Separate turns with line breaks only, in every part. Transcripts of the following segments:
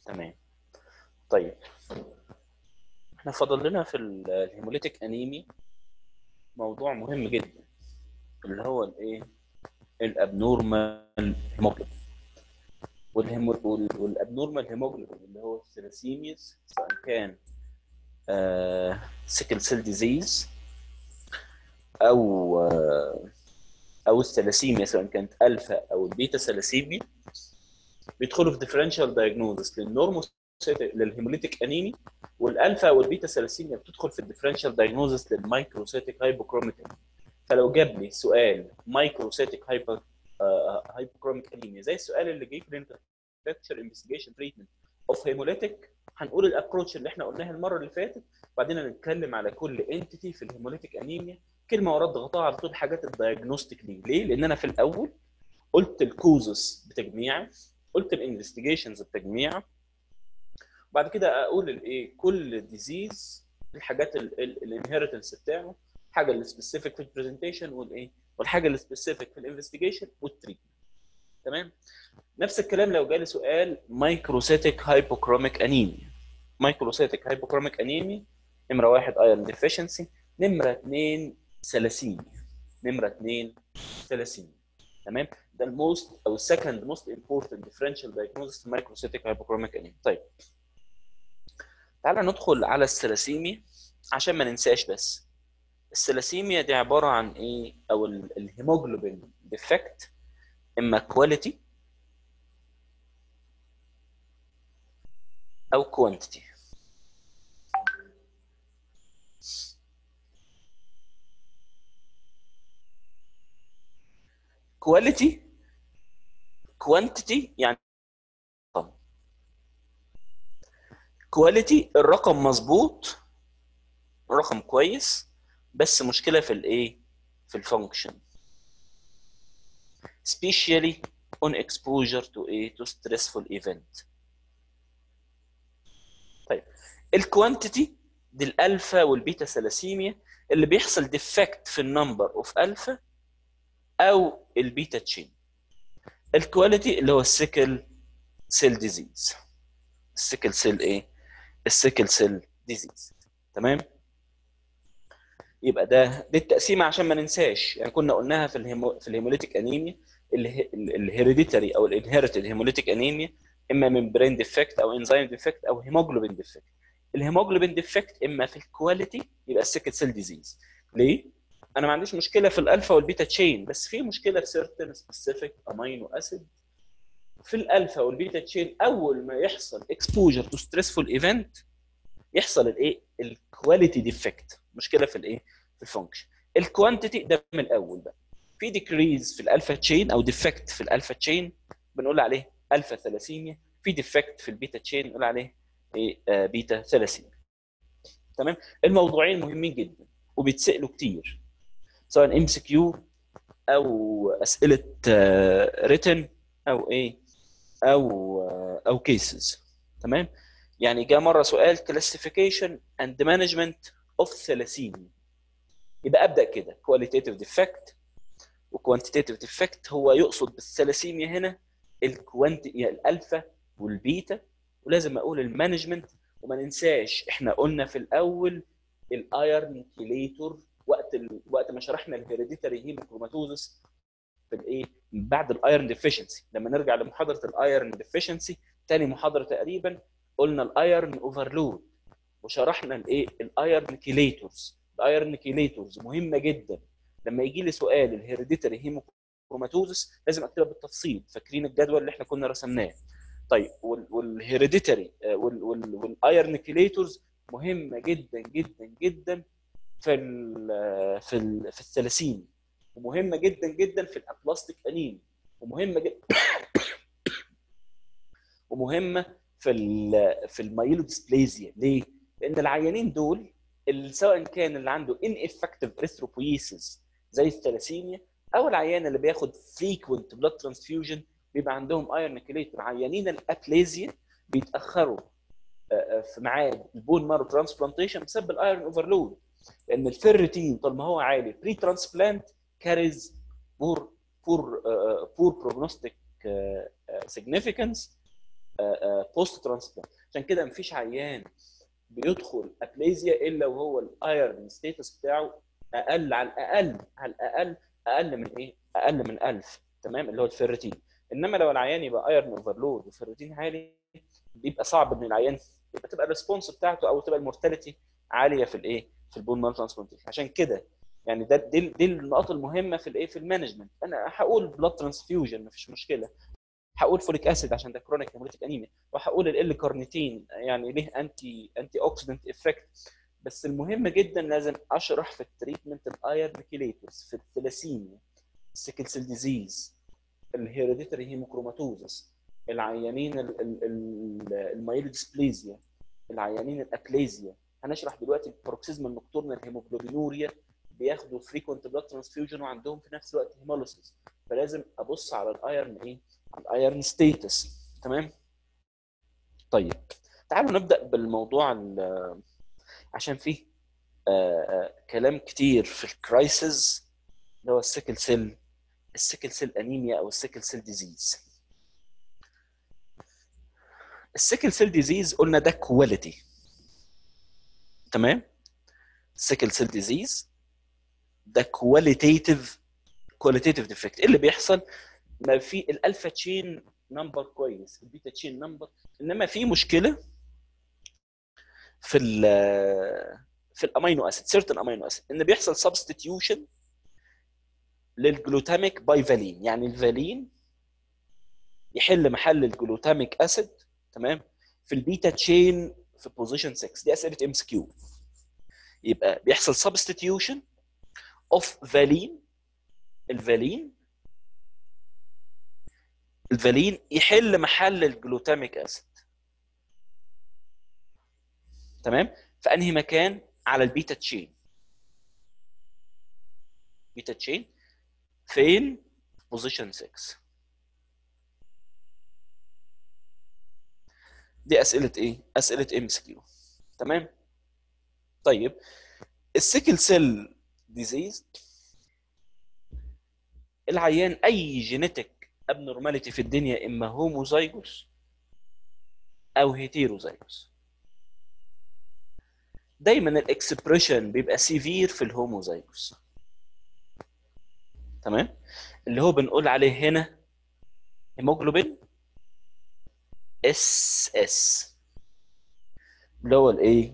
تمام. طيب احنا فاضل لنا في الهيموليتيك انيمي موضوع مهم جدا، اللي هو الايه؟ الابنورمال هيموجلوبين. والابنورمال هيموجلوبين اللي هو الثلاسيميز، سواء كان سيكل سيل ديزيز او او الثلاسيميا، سواء كانت الفا او البيتا ثلاسيميا، بيدخلوا في ديفرنشال دايجنوزس للهيموليتيك انيمي، والالفا والبيتا ثلاسيميا بتدخل في الديفرنشال دايجنوزس للمايكروسيتيك هايبوكروميك انيميا. فلو جاب لي سؤال مايكروسيتيك هايبوكروميك انيميا زي السؤال اللي جه في الانترفيكشر انفستيجيشن تريتمنت اوف هيموليتيك، هنقول الابروتش اللي احنا قلناها المره اللي فاتت، وبعدين هنتكلم على كل انتيتي في الهيموليتيك انيميا كلمه ورا ضغطها على طول حاجات الدايجنوستيك ليه؟ لان انا في الاول قلت الكوزس بتجميع، قلت الانفستيجيشنز بتجميع، بعد كده اقول الايه؟ كل ديزيز الحاجات الانهيرتنس بتاعه، حاجه السبيسيفيك في البرزنتيشن والايه؟ والحاجه السبيسيفيك في الانفستيجيشن والتريتمنت. تمام؟ نفس الكلام لو جالي سؤال مايكروسيتيك هايبوكروميك انيميا. مايكروسيتيك هايبوكروميك انيميا، نمره 1 ايرون ديفيشنسي، نمره 2 ثلاسيميا، نمره 2 ثلاسيميا. تمام؟ ده الموست او السكند موست امبورتنت ديفرنشال دايجنوستس في مايكروسيتيك هايبوكروميك انيميا. طيب تعالى ندخل على الثلاسيميا عشان ما ننساش. بس الثلاسيميا دي عباره عن ايه؟ او الهيموجلوبين ديفكت، اما كواليتي او كوانتيتي. كواليتي، كوانتيتي يعني رقم. كواليتي الرقم مظبوط، الرقم كويس، بس مشكله في الايه؟ في الفانكشن، especially on exposure to a to stressful event. طيب الكوانتيتي دي الالفا والبيتا ثلاسيميا اللي بيحصل ديفكت في النمبر اوف الفا او البيتا تشين. الكواليتي اللي هو السيكل سيل ديزيز. السيكل سيل ايه؟ السيكل سيل ديزيز. تمام؟ يبقى دي التقسيمه عشان ما ننساش، يعني كنا قلناها في الهيموليتيك انيميا، الهيريديتري او الانهيرتد هيموليتيك انيميا، اما من برين ديفكت او انزيم ديفكت او هيموجلوبين ديفكت. الهيموجلوبين ديفكت اما في الكواليتي يبقى السيكل سيل ديزيز. ليه؟ انا ما عنديش مشكله في الالفا والبيتا تشين، بس في مشكله في سيرتن سبيسيفيك امينو اسيد في الالفا والبيتا تشين. اول ما يحصل اكسبوجر تو ستريسفول ايفنت يحصل الايه؟ الكواليتي ديفكت، مشكله في الايه؟ في الفانكشن. الكوانتيتي ده من الاول بقى، في ديكريز في الالفا تشين او ديفكت في الالفا تشين بنقول عليه الفا ثلاسيميا، في ديفكت في البيتا تشين نقول عليه ايه؟ بيتا ثلاسيميا. تمام؟ الموضوعين مهمين جدا وبيتسالوا كتير، سواء ام سي كيو او اسئله ريتن او ايه؟ او كيسز. تمام؟ يعني جاء مره سؤال classification and management of thalassemia، يبقى ابدا كده qualitative defect وquantitative defect. هو يقصد بالثلاسيميا هنا الالفا والبيتا، ولازم اقول المانجمنت. وما ننساش احنا قلنا في الاول الايرن كيليتور وقت ما شرحنا الهيريديتاري هيموكروماتوزس في الايه؟ بعد الايرن ديفيشنسي. لما نرجع لمحاضره الايرن ديفيشنسي تاني محاضره تقريبا، قلنا الايرن اوفرلود وشرحنا الايه؟ الايرن كيليتورز. الايرن كيليتورز مهمه جدا. لما يجي لي سؤال الهيريديتاري هيموكروماتوزس لازم اكتبها بالتفصيل. فاكرين الجدول اللي احنا كنا رسمناه؟ طيب والهيريديتاري والايرن كيليتورز مهمه جدا جدا جدا في الثلاسيميا، ومهمه جدا جدا في الابلاستيك انيميا، ومهمه جدا ومهمه في المايلوديسبليزيا. ليه؟ لان العيانين دول اللي سواء كان اللي عنده ineffective erythropoiesis زي الثلاسيميا، او العيان اللي بياخد frequent blood transfusion بيبقى عندهم ايرون كيليتور. عيانين الابليزيا بيتاخروا في ميعاد البون مارو ترانسبلانتيشن بسبب الايرون اوفرلود، لان الفيرتين طول ما هو عالي بري ترانسبلانت كاريز بور بروجنوستيك significance بوست ترانسبلانت. عشان كده مفيش عيان بيدخل ابليزيا الا وهو الايرن ستيتس بتاعه اقل، على الاقل اقل من ايه؟ اقل من 1000، تمام، اللي هو الفيرتين. انما لو العيان يبقى ايرن اوفرلود وفيرتين عالي، بيبقى صعب ان العيان تبقى الريسبونس بتاعته او تبقى المورتاليتي عاليه في الايه؟ في البون مارو ترانسبلانتيشن. عشان كده يعني دي النقاط المهمه في الايه؟ في المانجمنت. انا هقول بلاد ترانسفيوجن مفيش مشكله، هقول فوليك اسيد عشان ده كرونيك هيموليتيك انيميا، وهقول ال كارنيتين يعني ليه انتي اوكسيدنت افكت. بس المهم جدا لازم اشرح في التريتمنت الايرن كيليتورز في الثلاسيميا، السيكل سيل ديزيز، الهيريديتري هيموكروماتوزس، العيانين المايلوديسبليزيا، العيانين الابليزيا. هنشرح دلوقتي البروكسيزم النكتورنال هيموجلوبينوريا، بياخدوا فريكوينت بلاد ترانسفيوجن وعندهم في نفس الوقت هيموليسيس، فلازم ابص على الايرن ايه؟ على الايرن ستيتس. تمام. طيب تعالوا نبدا بالموضوع عشان فيه كلام كتير في الكرايسيس اللي هو السيكل سيل انيميا او السيكل سيل ديزيز. السيكل سيل ديزيز قلنا ده كواليتي، تمام. السيكل سيل ديزيز ده كواليتيف ديفكت. اللي بيحصل ما في الالفا تشين نمبر كويس، البيتا تشين نمبر، انما في مشكله في الامينو اسيد، سيرتن امينو اسيد، ان بيحصل سبستيتيوشن للجلوتاميك باي فالين. يعني الفالين يحل محل الجلوتاميك اسيد، تمام، في البيتا تشين في بوزيشن 6. دي اسئله ام اس كيو. يبقى بيحصل سبستيتيوشن اوف فالين، الفالين يحل محل الجلوتاميك اسيد، تمام. في انهي مكان؟ على البيتا تشين. بيتا تشين فين؟ بوزيشن 6. دي اسئله ايه؟ اسئله ام اس كيو، تمام. طيب السيكل سيل ديزيز، العيان اي جينيتك ابنورماليتي في الدنيا اما هوموزايجوس او هيتيروزايجوس. دايما الاكسبريشن بيبقى سيفير في الهوموزايجوس، تمام، اللي هو بنقول عليه هنا هيموجلوبين اس اللي هو الايه؟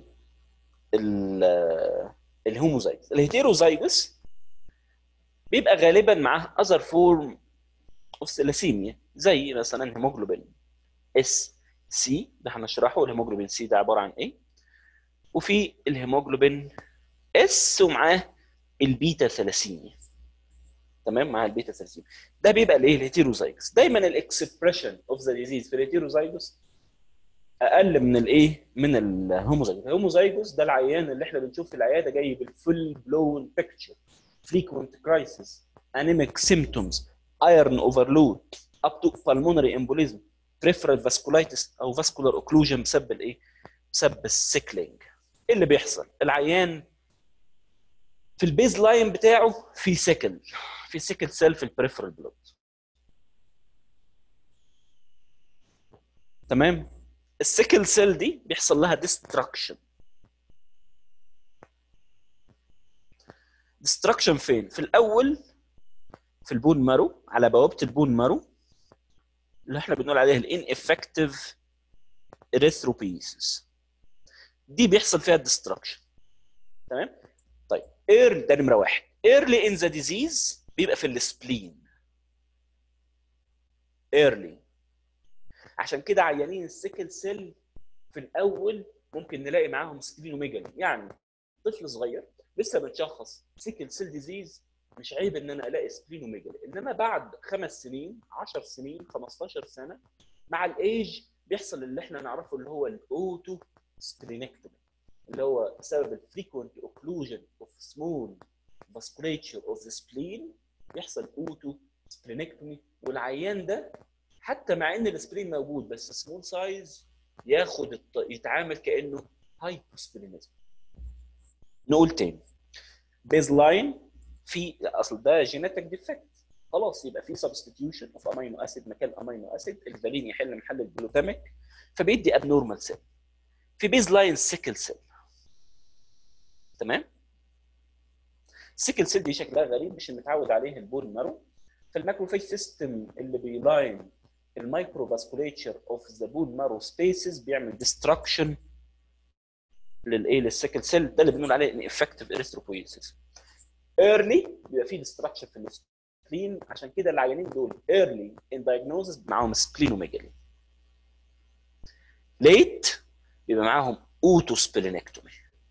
الهوموزايجوس. الهيتيروزايجوس بيبقى غالبا معاه اذر فورم اوف ثلاسيميا، زي مثلا هيموجلوبين اس سي، ده هنشرحه. الهيموجلوبين سي ده عباره عن ايه؟ وفي الهيموجلوبين اس ومعاه البيتا ثلاسيميا، تمام، مع البيتا ثلاسيميا. ده بيبقى الايه؟ الهيتيروزايجوس. دايما الاكسبريشن اوف ذا ديزيز في الهيتيروزايجوس اقل من الايه؟ من الهوموزايجوس. الهوموزايجوس ده العيان اللي احنا بنشوف في العياده جاي بالفول بلون بيكتشر، frequent crisis, anemic symptoms, iron overload, up to pulmonary embolism, peripheral vasculitis او vascular occlusion بسبب الايه؟ بسبب السيكلينج. ايه اللي بيحصل؟ العيان في البيز لاين بتاعه في سيكل سيل في البريفرال بلود، تمام. السيكل سيل دي بيحصل لها ديستراكشن. ديستراكشن فين؟ في الاول في البون مارو، على بوابه البون مارو اللي احنا بنقول عليها الان افكتيف اريثروبيسيس، دي بيحصل فيها الديستراكشن، تمام. طيب ده نمره واحد. ايرلي ان ذا ديزيز بيبقى في السبلين، ايرلي. عشان كده عيانين السيكل سيل في الاول ممكن نلاقي معاهم سبلينوميجالي. يعني طفل صغير لسه بتشخص سيكل سيل ديزيز، مش عيب ان انا الاقي سبلينوميجالي. انما بعد 5 سنين 10 سنين 15 سنه مع الايج بيحصل اللي احنا نعرفه اللي هو الاوتو سبلينكتومي، اللي هو بسبب الفريكوينت اوكلوجن اوف سمول فاسكوليتشر اوف ذا سبلين بيحصل اوتو سبلينكتومي. والعيان ده حتى مع ان السبلين موجود بس سمول سايز ياخد يتعامل كانه هايبوسبلينيزم. نقول تاني، بيز لاين في اصل ده جينيتك ديفكت خلاص يبقى في سبستيتيوشن اوف امينو اسيد مكان امينو اسيد، الفالين يحل محل الجلوتاميك فبيدي ابنورمال سيل في بيز لاين سيكل سيل. تمام. السيكل سيل دي شكلها غريب مش متعود عليه البون مارو. فالماكروفيج سيستم اللي بيلاين المايكرو فاسكوليتشر اوف ذا بون مارو سبيسز بيعمل ديستراكشن للسيكل سيل، ده اللي بنقول عليه ان افكتيف اريثروبويسيس. ايرلي بيبقى فيه ديستراكشن في السبلين، عشان كده العيانين دول ايرلي ان دايجنوزس معاهم سبلينوميجالي. ليت بيبقى معاهم اوتو سبلينكتومي.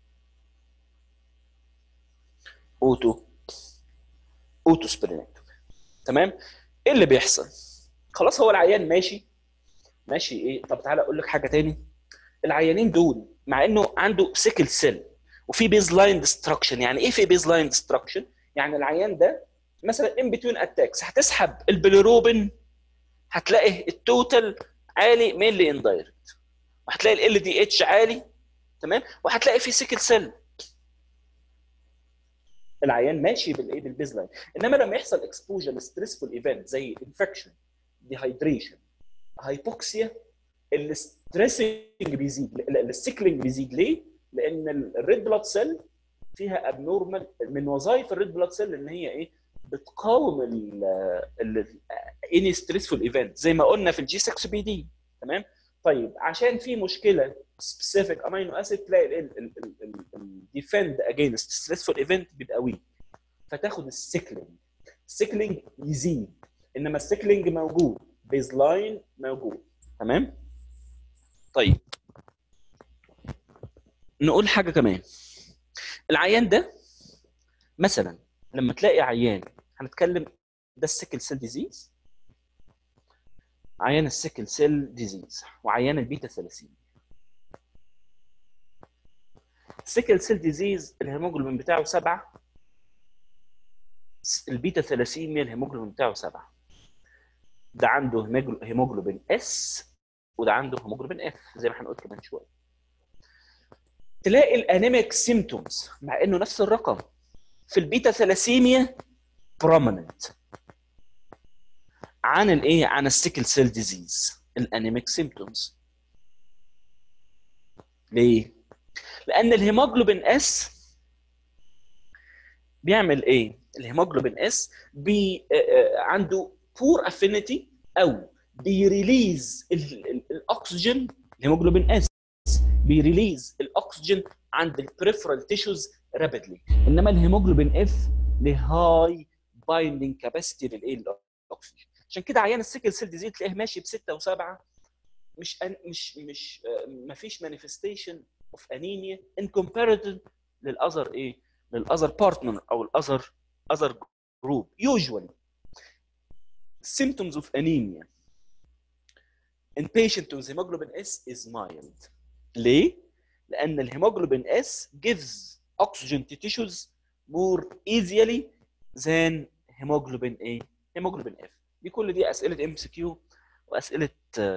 اوتو سبلينكتومي. تمام. ايه اللي بيحصل؟ خلاص هو العيان ماشي ايه. طب تعالى اقول لك حاجه تاني. العيانين دول مع انه عنده سيكل سيل وفي بيز لاين ديستراكشن. يعني ايه في بيز لاين ديستراكشن؟ يعني العيان ده مثلا ان بتوين اتاكس هتسحب البيليروبين هتلاقي التوتال عالي مينلي اندايركت، وهتلاقي ال دي اتش عالي. تمام. وهتلاقي في سيكل سيل. العيان ماشي بالايه بالبيز لاين. انما لما يحصل اكسبوجر لستريسفول ايفنت زي انفكشن، ديهايدريشن، هايبوكسيا، الستريسنج بيزيد، السيكلينج بيزيد. ليه؟ لان الريد بلاد سيل فيها ابنورمال. من وظائف الريد بلاد سيل ان هي ايه؟ بتقاوم اني ستريسفول ايفنت زي ما قلنا في الجي 6 بي دي. تمام. طيب عشان في مشكله سبيسيفيك امينو اسيد تلاقي الديفند اجينست ستريسفول ايفنت بيبقى ويك، فتاخد السيكلينج يزيد. انما السيكلينج موجود، بيز لاين موجود. تمام. طيب نقول حاجه كمان. العيان ده مثلا لما تلاقي عيان، هنتكلم ده السيكل سيل ديزيز، عيان السيكل سيل ديزيز وعيان البيتا ثلاسيميا. السيكل سيل ديزيز الهيموجلوبين بتاعه 7، البيتا ثلاسيميا الهيموجلوبين بتاعه 7. ده عنده هيموجلوبين اس وده عنده هيموجلوبين اف زي ما هنقول كمان شويه. تلاقي الانيميك سيمتومز مع انه نفس الرقم في البيتا ثلاسيميا بروميننت عن الايه؟ عن السيكل سيل ديزيز الانيميك سيمتومز. ليه؟ لان الهيموجلوبين اس بيعمل ايه؟ الهيموجلوبين اس عنده بور افينيتي او بيريليز الاكسجين. الهيموجلوبين اس بيريليز الاكسجين عند البريفرال تيشوز رابيدلي، انما الهيموجلوبين اف له هاي بايندينج كاباسيتي للايه؟ للاكسجين. عشان كده عيان السيكل سيل ديزيز تلاقيه ماشي ب6 و7، مش ما فيش مانيفستيشن اوف انيميا ان كومباريتيف للاذر ايه؟ للاذر بارتنر او الاذر جروب. usually symptoms of anemia in patient with hemoglobin S is mild. ليه؟ لأن الهيموجلوبين S gives oxygen to tissues more easily than hemoglobin A. hemoglobin F. دي كل دي أسئلة MCQ وأسئلة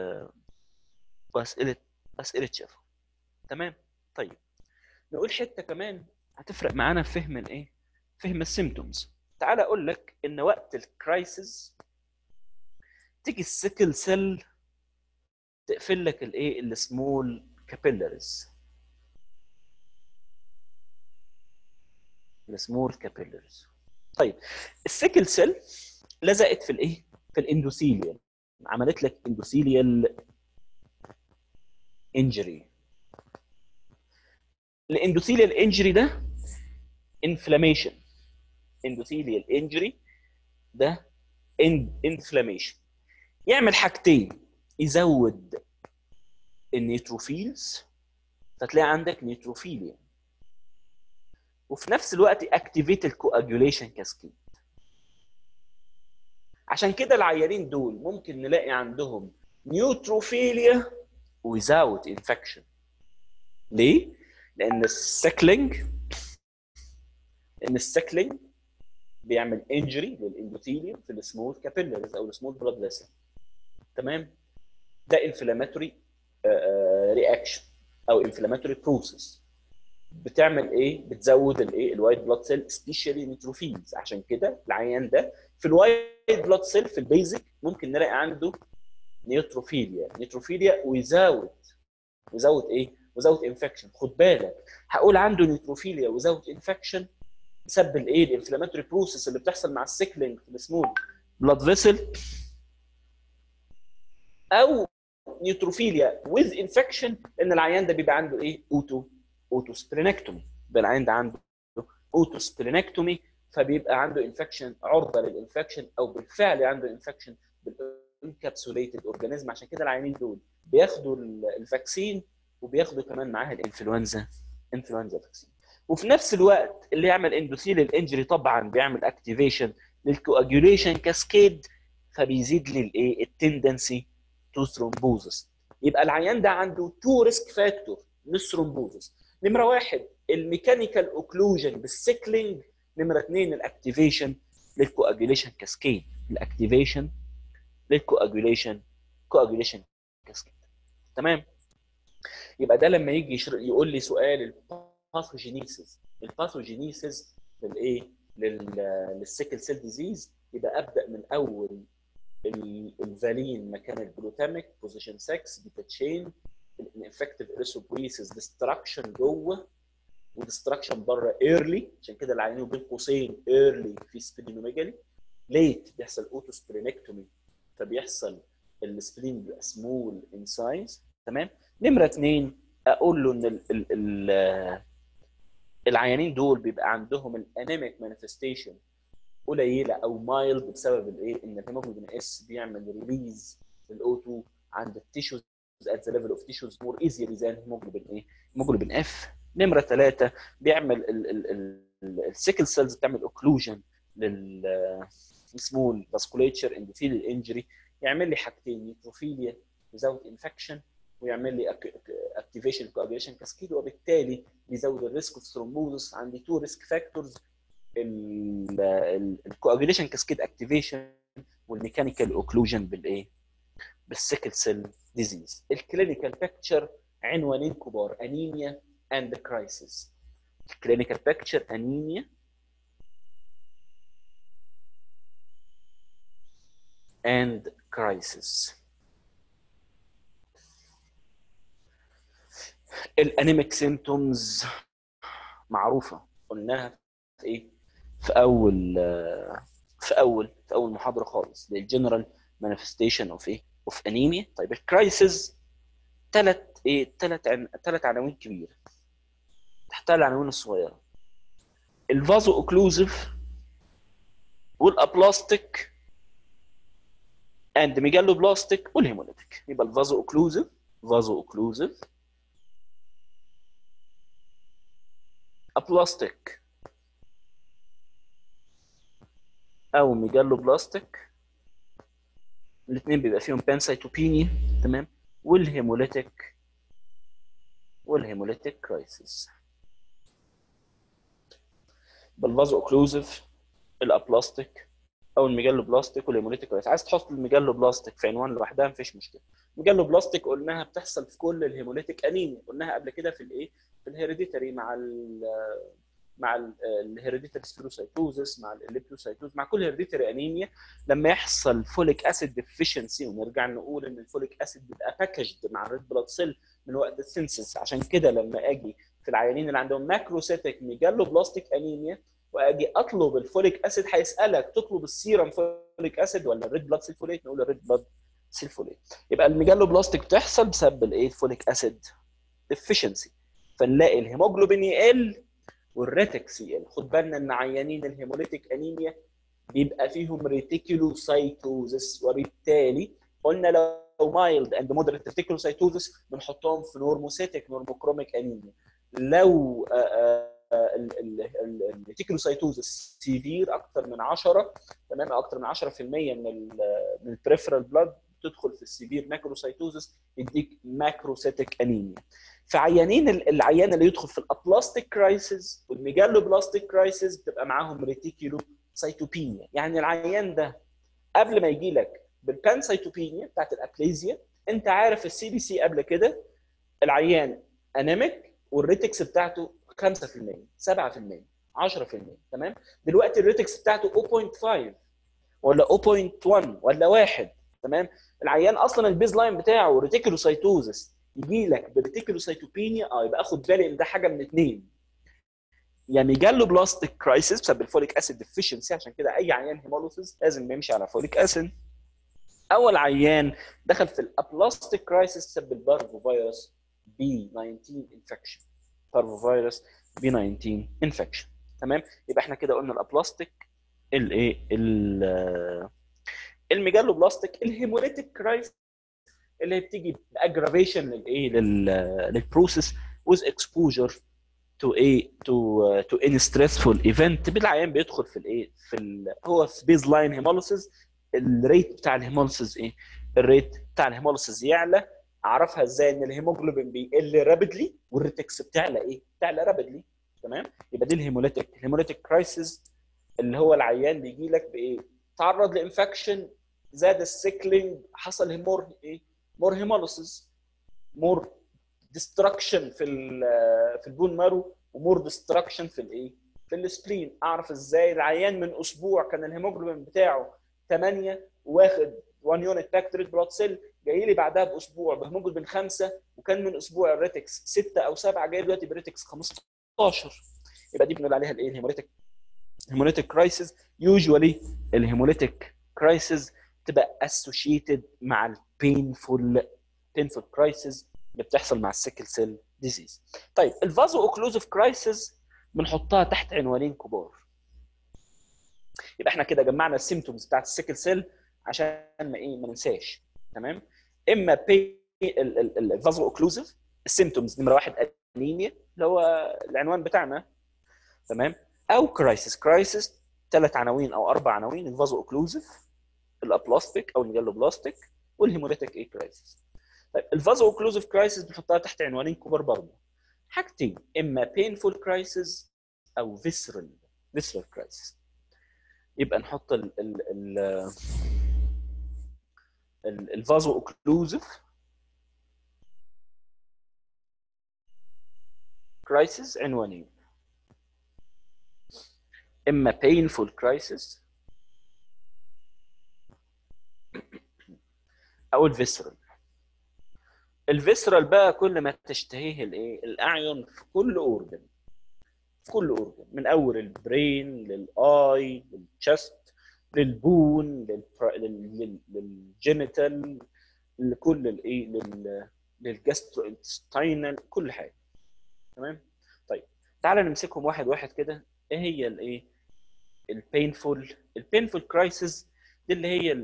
شفوي. تمام؟ طيب نقول حتة كمان هتفرق معانا في فهم الايه؟ فهم السيمتومز. تعال اقول لك ان وقت الكرايسيس تيجي السيكل سيل تقفل لك الايه؟ السمول كابيلاريز. السمول كابيلاريز. طيب السيكل سيل لزقت في الايه؟ في الاندوثيليال، عملت لك اندوثيليال انجري. الاندوثيليال انجري ده انفلاميشن. اندوثيليال انجري ده انفلاميشن. يعمل حاجتين، يزود النيتروفيلز فتلاقي عندك نيتروفيليا، وفي نفس الوقت اكتيفيت الكواجوليشن كاسكيد. عشان كده العيانين دول ممكن نلاقي عندهم نيوتروفيليا without infection. ليه؟ لان السكلينج بيعمل انجري للاندوثيليوم في السمول كابيلاريز او السمول بلاد فيسل. تمام؟ ده انفلاماتوري رياكشن او انفلاماتوري بروسيس بتعمل ايه؟ بتزود الايه؟ الوايت بلاد سيل سبيشالي نيتروفيلز. عشان كده العيان ده في الوايت بلاد سيل في البيزك ممكن نلاقي عنده نيتروفيليا وزاوت ايه؟ وزاوت انفكشن. خد بالك هقول عنده نيتروفيليا وزاوت انفكشن بسبب الايه؟ الانفلاماتوري بروسيس اللي بتحصل مع السيكلينج في السمول بلاد فيسل، او نيوتروفيليا ويز انفكشن ان العيان ده بيبقى عنده ايه؟ اوتو سبلينكتومي. يبقى العيان ده عنده اوتو سبلينكتومي، فبيبقى عنده انفكشن، عرضه للانفكشن، او بالفعل عنده انفكشن بالانكابسوليتد اورجانيزم. عشان كده العيانين دول بياخدوا الفاكسين وبياخدوا كمان معاها الانفلونزا فاكسين. وفي نفس الوقت اللي يعمل اندوثيليال انجري طبعا بيعمل اكتيفيشن للكواجوليشن كاسكيد، فبيزيد لي الايه؟ التندنسي تو ثرومبوزس. يبقى العيان ده عنده تو ريسك فاكتور للثرومبوزس. نمره واحد الميكانيكال اوكلوجن بالسيكلينج، نمره اثنين الاكتيفيشن للكواجوليشن كاسكيد. الاكتيفيشن للكواجوليشن كاسكيد. تمام؟ يبقى ده لما يجي يقول لي سؤال الباثوجينيسيس للايه؟ للسيكل سيل ديزيز، يبقى ابدا من اول الفالين مكان الجلوتاميك بوزيشن 6 بيتا تشين، الانفكتيف اريثروبويسيس ديستراكشن جوه وديستراكشن بره ايرلي. عشان كده العيانين بين قوسين ايرلي في سبلينوميجالي، ليت بيحصل اوتو سبلينكتومي فبيحصل السبلين بيبقى سمول ان سايز. تمام؟ نمره اثنين اقول له ان العيانين دول بيبقى عندهم الانيميك مانيفستيشن قليله او مايلد بسبب الايه؟ ان الهيموجلوبين اس بيعمل ريليز للاو2 عند التيشوز at the level of tissues more easily than هيموجلوبين ايه؟ هيموجلوبين اف. نمره ثلاثه بيعمل السيكل سيلز بتعمل اوكلوجن للسمول فاسكوليتشر اندوثيليال انجري، يعمل لي حاجتين: نيتروفيليا without infection، ويعمل لي اكتيفيشن كواجوليشن كاسكيد، وبالتالي بيزود الريسك اوف ثرومبوزس. عندي تو ريسك فاكتورز: الكواجوليشن كاسكيد اكتيفيشن والميكانيكال اوكلوجن بالايه؟ بالسيكل سيل ديزيز. الكلينيكال بيكتشر عنوانين كبار: انيميا اند كرايسيس. الكلينيكال بيكتشر انيميا اند كرايسيس. الانيميك سيمتومز معروفه، قلناها في ايه؟ في اول محاضره خالص للجنرال مانيفستيشن اوف ايه؟ اوف انيميا. طيب الكرايسيس ثلاث عناوين كبيره تحتها العناوين الصغيره: الفازو اوكلوزيف والابلاستيك اند ميجالو بلاستيك والهيموليتيك. يبقى الفازو اوكلوزيف ابلاستيك او ميجالو بلاستيك، الاثنين بيبقى فيهم بانسايتوبينيا. تمام؟ والهيموليتيك كرايسيس. بالفازو اوكلوزيف، الابلاستيك او الميجالو بلاستيك والهيموليتيك كرايسيس. عايز تحط الميجالو بلاستيك في عنوان لوحدها مفيش مشكله. الميجالو بلاستيك قلناها بتحصل في كل الهيموليتيك انيميا، قلناها قبل كده في الايه؟ في الهيريديتري مع الهيريديتري سكلوسايتوزس، مع الاليبتوسايتوز، مع كل هيريديتري انيميا لما يحصل فوليك اسيد ديفيشنسي. ونرجع نقول ان الفوليك اسيد بيبقى باكجد مع الريد بلاد سيل من وقت السينسس. عشان كده لما اجي في العيانين اللي عندهم ماكروسيتك ميجالو بلاستيك انيميا واجي اطلب الفوليك اسيد، هيسالك تطلب السيرم فوليك اسيد ولا الريد بلاد سيل فوليت؟ نقول الريد بلاد سيل فوليت. يبقى الميجالو بلاستيك بتحصل بسبب الايه؟ الفوليك اسيد ديفيشنسي، فنلاقي الهيموجلوبين يقل والريتكس يقل. خد بالنا ان عيانين الهيموليتيك انيميا بيبقى فيهم ريتيكولوسايتوزس، وبالتالي قلنا لو مايلد اند مودريت ريتيكولوسايتوزس بنحطهم في نورموسيتك نورموكروميك انيميا. لو الريتيكولوسايتوزس سيفير اكتر من 10، تمام، اكتر من 10% من البريفرال بلاد تدخل في السيفير ماكروسايتوزس، يديك ماكروسيتك انيميا. في عيانين العيان اللي يدخل في الابلاستيك كرايسيس والميجالو بلاستيك كرايسيس بتبقى معاهم ريتيكولو سايتوبينيا. يعني العيان ده قبل ما يجي لك بالبانسايتوبينيا بتاعت الابليزيا، انت عارف السي بي سي قبل كده العيان انيميك والريتكس بتاعته 5%، 7%، 10%. تمام؟ دلوقتي الريتكس بتاعته 0.5 ولا 0.1 ولا 1. تمام. العيان اصلا البيز لاين بتاعه ريتيكولوسايتوزس، يجي لك بريتيكولوسايتوبينيا، يبقى اخد بالي ان ده حاجه من اثنين: يا ميجالو بلاستيك كرايسيس بسبب الفوليك اسيد ديفيشنسي، عشان كده اي عيان هيمولوسيس لازم يمشي على فوليك اسيد، او العيان دخل في الابلاستيك كرايسيس بسبب البارفو فيروس بي 19 انفكشن. بارفو فيروس بي 19 انفكشن. تمام. يبقى احنا كده قلنا الابلاستيك، الايه، الميجالو بلاستيك، الهيموليتيك كرايسيس اللي هي بتيجي باجرافيشن للايه، للبروسيس with exposure to ايه، to any stressful event. بالعيان بيدخل في الايه، هو في بيز لاين هيموليسيس. الريت بتاع الهيموليسيس ايه؟ الريت بتاع الهيموليسيس يعلى. اعرفها ازاي؟ ان الهيموجلوبين بيقل رابيدلي والريتكس بتعلى ايه؟ بتعلى رابيدلي. تمام. يبقى دي الهيموليتيك كرايسيس، اللي هو العيان بيجي لك بايه؟ تعرض لانفكشن، زاد السيكلينج، حصل مور هيموليسيس، مور ديستركشن في البون مارو، ومور ديستركشن في في السبلين. اعرف ازاي؟ العيان من اسبوع كان الهيموجلوبين بتاعه 8 واخد 1 يونت باكتوريت بلاد سيل، جاي لي بعدها باسبوع بهيموجلوبين 5، وكان من اسبوع الريتكس 6 او 7، جاي دلوقتي بريتكس 15. يبقى دي بنقول عليها الهيموليتيك كرايسيس. يوجوالي الهيموليتيك كرايسيس تبقى اسوشيتد مع البينفول كرايسيس اللي بتحصل مع السيكل سيل ديزيز. طيب الفازو اوكلوزيف كرايسيس بنحطها تحت عنوانين كبار. يبقى احنا كده جمعنا السيمتومز بتاعت السيكل سيل عشان ما ننساش. تمام. اما الفازو اوكلوزيف السيمتومز نمره 1 انيميا اللي هو العنوان بتاعنا. تمام. او كرايسيس 3 عناوين او 4 عناوين: الفازو اوكلوزيف، الابلاستيك او الميجالو بلاستيك، والهيموليتيك كرايسيس. طيب الفازو اوكلوزيف كرايسيس بنحطها تحت عنوانين كبار برضه، حاجتين: اما painful كرايسيس او visceral كرايسيس. يبقى نحط الفازو اوكلوزيف كرايسيس عنوانين: اما painful كرايسيس او الفيسرال بقى كل ما تشتهيه الاعين في كل اورجن، من اول البرين للاي للتشست للبون للجينيتال لكل للجاسترو انتستينال، كل حاجه. تمام. طيب تعالى نمسكهم واحد واحد كده. ايه هي البينفول كرايسيس دي؟ اللي هي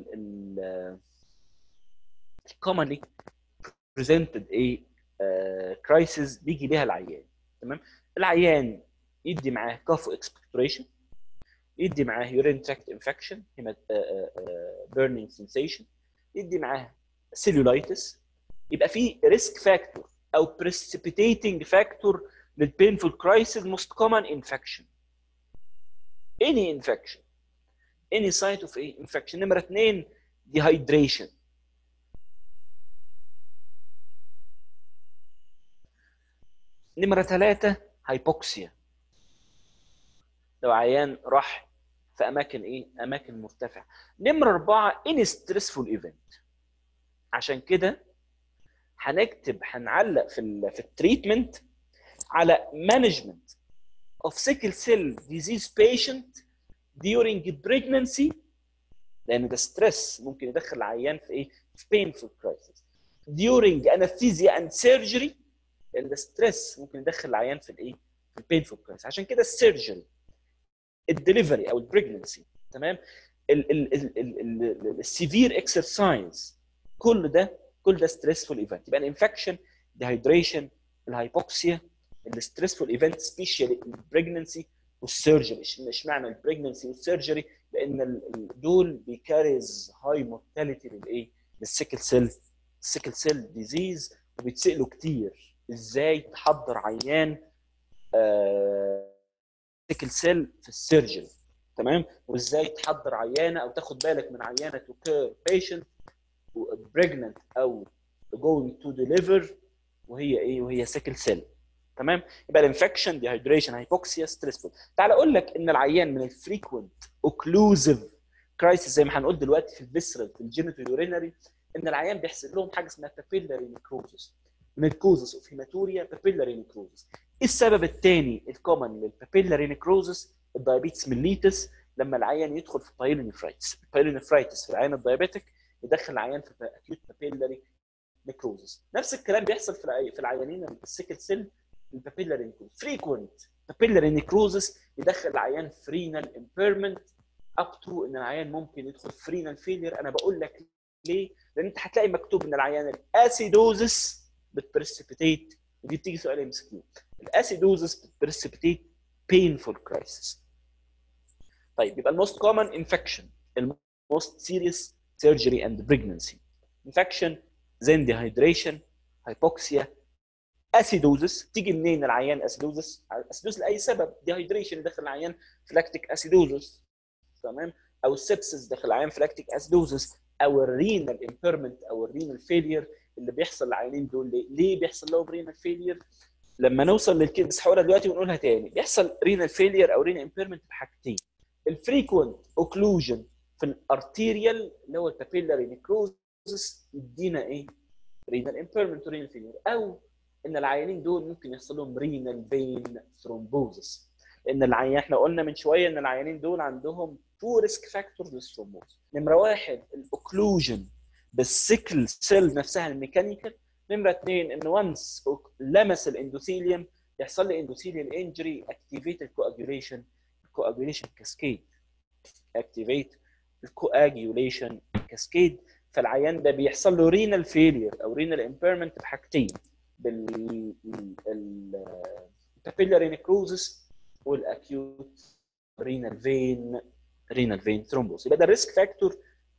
commonly presented كرايسيس بيجي بيها العيان. تمام. العيان يدي معاه كافو اكسبكتوريشن، يدي معاه يورين تراكت انفكشن، بيرنينج سensation، يدي معاه سيلولايتس. يبقى في ريسك فاكتور او precipitating فاكتور للبينفول كرايسيس. most common infection، any infection، any site of infection. نمره 2 dehydration. نمره 3 hypoxia، لو عيان راح في اماكن اماكن مرتفعه. نمره 4 any stressful event. عشان كده هنعلق في التريتمنت على management of sickle cell disease patient during pregnancy، لان ده ستريس ممكن يدخل العيان في painful crisis. during anesthesia and surgery، لان ده ستريس ممكن يدخل العيان في painful crisis. عشان كده السيرجري، الدليفري او البريجننسي، تمام، السيفير اكسرسايز، كل ده ستريسفول ايفنت. يبقى الانفكشن، ديهايدريشن، الهايبوكسيا، الستريسفول ايفنت سبيشالي البريجننسي والسيرجري. اشمعنى البريجننسي والسيرجري؟ لان دول بيكاريز هاي مورتاليتي السيكل سيل ديزيز. وبيتسالوا كتير ازاي تحضر عيان سيكل سيل في السيرجري. تمام. وازاي تحضر عيانه او تاخد بالك من عيانه تو كير بيشنت بريجننت او جوينج تو ديليفر وهي سيكل سيل. تمام. يبقى الانفكشن، ديهايدريشن، هايبوكسيا، ستريسفول. تعال اقول لك ان العيان من الفريكوينت اوكلوزيف كرايسيس زي ما هنقول دلوقتي في الفيسرال في الجينيتال يورينري، ان العيان بيحصل لهم حاجه اسمها بابيلاري نيكروزس من الكوزس اوف هيماتوريا بابيلاري نيكروزس. ايه السبب الثاني الكومن للبابيلاري نيكروزس؟ الدايابيتس ميليتس، لما العيان يدخل في بايلونيفرايتس. البايلونيفرايتس في العيان الدايابيتك يدخل العيان في اكيوت بابيلاري نيكروزس. نفس الكلام بيحصل في العيانين السيكل سيل البابيلاري نيكروزس. فريكوينت بابيلاري نيكروزس يدخل العيان في رينال امبيرمنت اب تو ان العيان ممكن يدخل في رينال فيلير. انا بقول لك ليه؟ لان انت هتلاقي مكتوب ان العيان الاسيدوزس بتبرسبيتيت، ودي بتيجي سؤال ام اس كيو، الاسيدوزس بتبرسبيتيت painful crisis. طيب يبقى الموست كومن انفكشن، الموست سيريس سيرجري اند بريجننسي. انفكشن زين ديهايدريشن، هايبوكسيا، اسيدوزس. تيجي منين العيان اسيدوزس؟ اسيدوزس لاي سبب، ديهايدريشن يدخل العيان في لاكتيك اسيدوزس، تمام، او السبسس داخل العيان في لاكتيك اسيدوزس، او الرينال امبيرمنت او الرينال فيلير اللي بيحصل للعيانين دول. ليه بيحصل لهم رينال فيلير؟ لما نوصل للكلمه بس هقولها دلوقتي ونقولها تاني. بيحصل رينال فيلير او رينال امبيرمنت بحاجتين: الفريكوينت اوكلوجن في الارتيريال اللي هو البابيلاري نيكروزس يدينا ايه؟ رينال امبيرمنت ورينال فيلير، او ان العيانين دول ممكن يحصل لهم رينال فين ثرومبوزس. لان العيان احنا قلنا من شويه ان العيانين دول عندهم تو ريسك فاكتورز للثرومبوز. نمره واحد الاوكلوجن بالسيكل سيل نفسها الميكانيكال. نمره اثنين ان وانس لمس الاندوثيليوم يحصل لي اندوثيليال انجري اكتيفيت الكواجوليشن كاسكيد، اكتيفيت الكواجوليشن كاسكيد. فالعيان ده بيحصل له رينال فيلير او رينال امبيرمنت بحاجتين: بالبابيلاري نيكروزس والاكيوت رينال فين ثرومبوس. يبقى ده الريسك فاكتور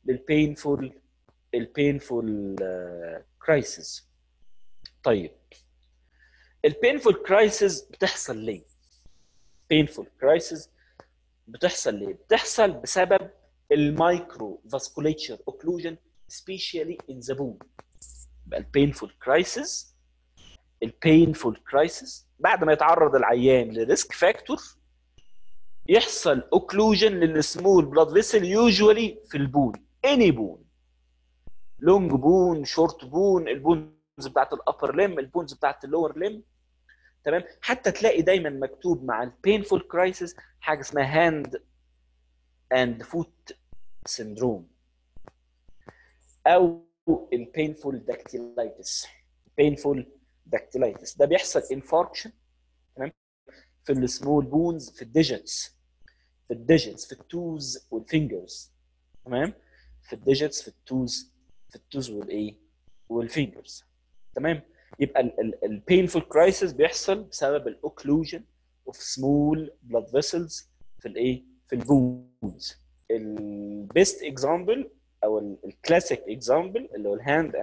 البينفول كرايسيس. طيب البينفول كرايسيس بتحصل ليه؟ بينفول كرايسيس بتحصل ليه؟ بتحصل بسبب المايكرو فاسكوليتشر اوكلوجن especially in the bone. يبقى البينفول كرايسيس بعد ما يتعرض العيان لريسك فاكتور يحصل اوكلوجن للسمول بلاد فيسل يوجوالي في البون، اني بون، لونج بون، شورت بون، البونز بتاعت الابر ليم، البونز بتاعت اللور ليم، تمام. حتى تلاقي دايما مكتوب مع البينفول كرايسيس حاجه اسمها هاند اند فوت سيندروم او البينفول داكتيلايتس. ده بيحصل انفاركشن، تمام، في السمول بونز، في الديجيتس في التوز والفينجرز، تمام، في الديجيتس في التوز والايه والفينجرز، تمام. يبقى البينفول كرايسيس بيحصل بسبب الاوكلوجن اوف سمول بلاد فيسلز في الايه في البونز. البيست اكزامبل او الكلاسيك اكزامبل اللي هو الهاند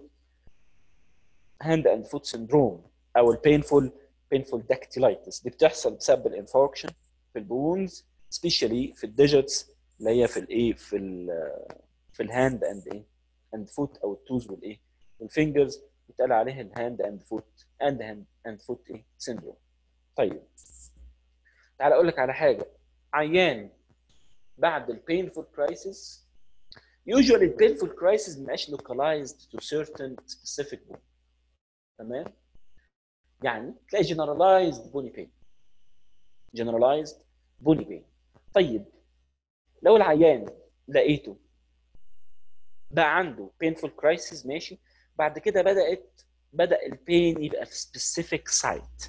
اند فوت سيندروم او البينفول داكتيلايتس. دي بتحصل بسبب الانفاركشن في البونز سبيشالي في الديجيتس اللي هي في الايه في الهاند اند فوت او التوز والايه والفينجرز، بيتقال عليها الهاند اند فوت ايه سيندروم. طيب تعال اقول لك على حاجه. عيان بعد البينفول كرايسيس usually البينفول كرايسيس مبقاش localized to certain specific bone، تمام. يعني تلاقي generalized bony pain. طيب لو العيان لقيته بقى عنده painful crisis، ماشي، بعد كده بدأ البين يبقى في specific site،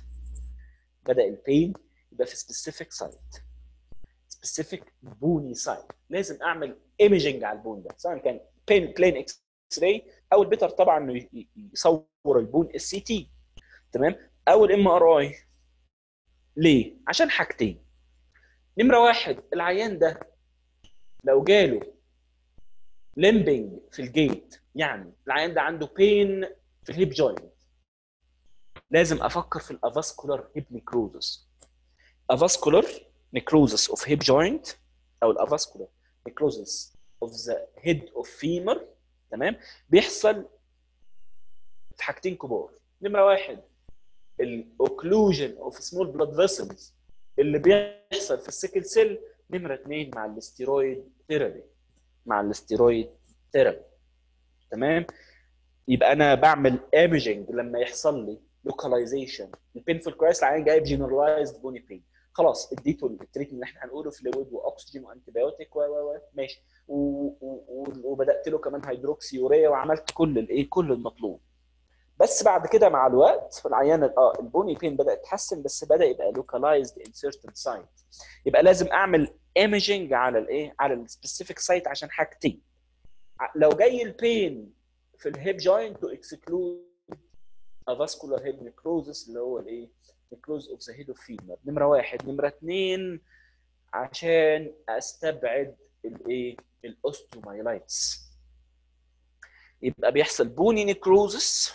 specific bony site. لازم اعمل imaging على البون ده، سواء كان plain اكس راي او البيتر طبعا انه يصور البون السي تي، تمام، او الام ار اي. ليه؟ عشان حاجتين. نمره واحد، العيان ده لو جاله ليمبنج في الجيت، يعني العيان ده عنده بين في الهيب جوينت، لازم افكر في الافاسكولار هيب نيكروزس. افاسكولار نيكروزس اوف هيب جوينت او الافاسكولار نيكروزس اوف ذا هيد اوف فيمر، تمام، بيحصل في حاجتين كبار. نمره واحد الاوكلوجن اوف سمول بلاد فيسلز اللي بيحصل في السيكل سيل. نمره اثنين مع الاستيرويد ثيرابي. مع الاستيرويد ثيرابي. تمام. يبقى انا بعمل ايمجنج لما يحصل لي لوكاليزيشن البينفول كرايس، العيان جايب جنرالايزد بوني بين، خلاص اديته التريتمنت اللي احنا هنقوله فلويد واكسجين وانتي بايوتيك ماشي، وبدات له كمان هيدروكسي يوريا وعملت كل الايه، كل المطلوب. بس بعد كده مع الوقت العيان البوني بين بدا يتحسن، بس بدا يبقى لوكالايزد ان سيرتن سايت. يبقى لازم اعمل ايمجنج على الايه، على السبيسيفيك سايت عشان حاجتين. لو جاي البين في الهيب جوينت تو اكسكلود افاسكولار هيد نيكروزس اللي هو الايه، نيكروز اوف ذا هيد اوف فيمر، نمره واحد. نمره اثنين عشان استبعد الايه، الاوستومايلايتس. يبقى بيحصل بوني نيكروزس،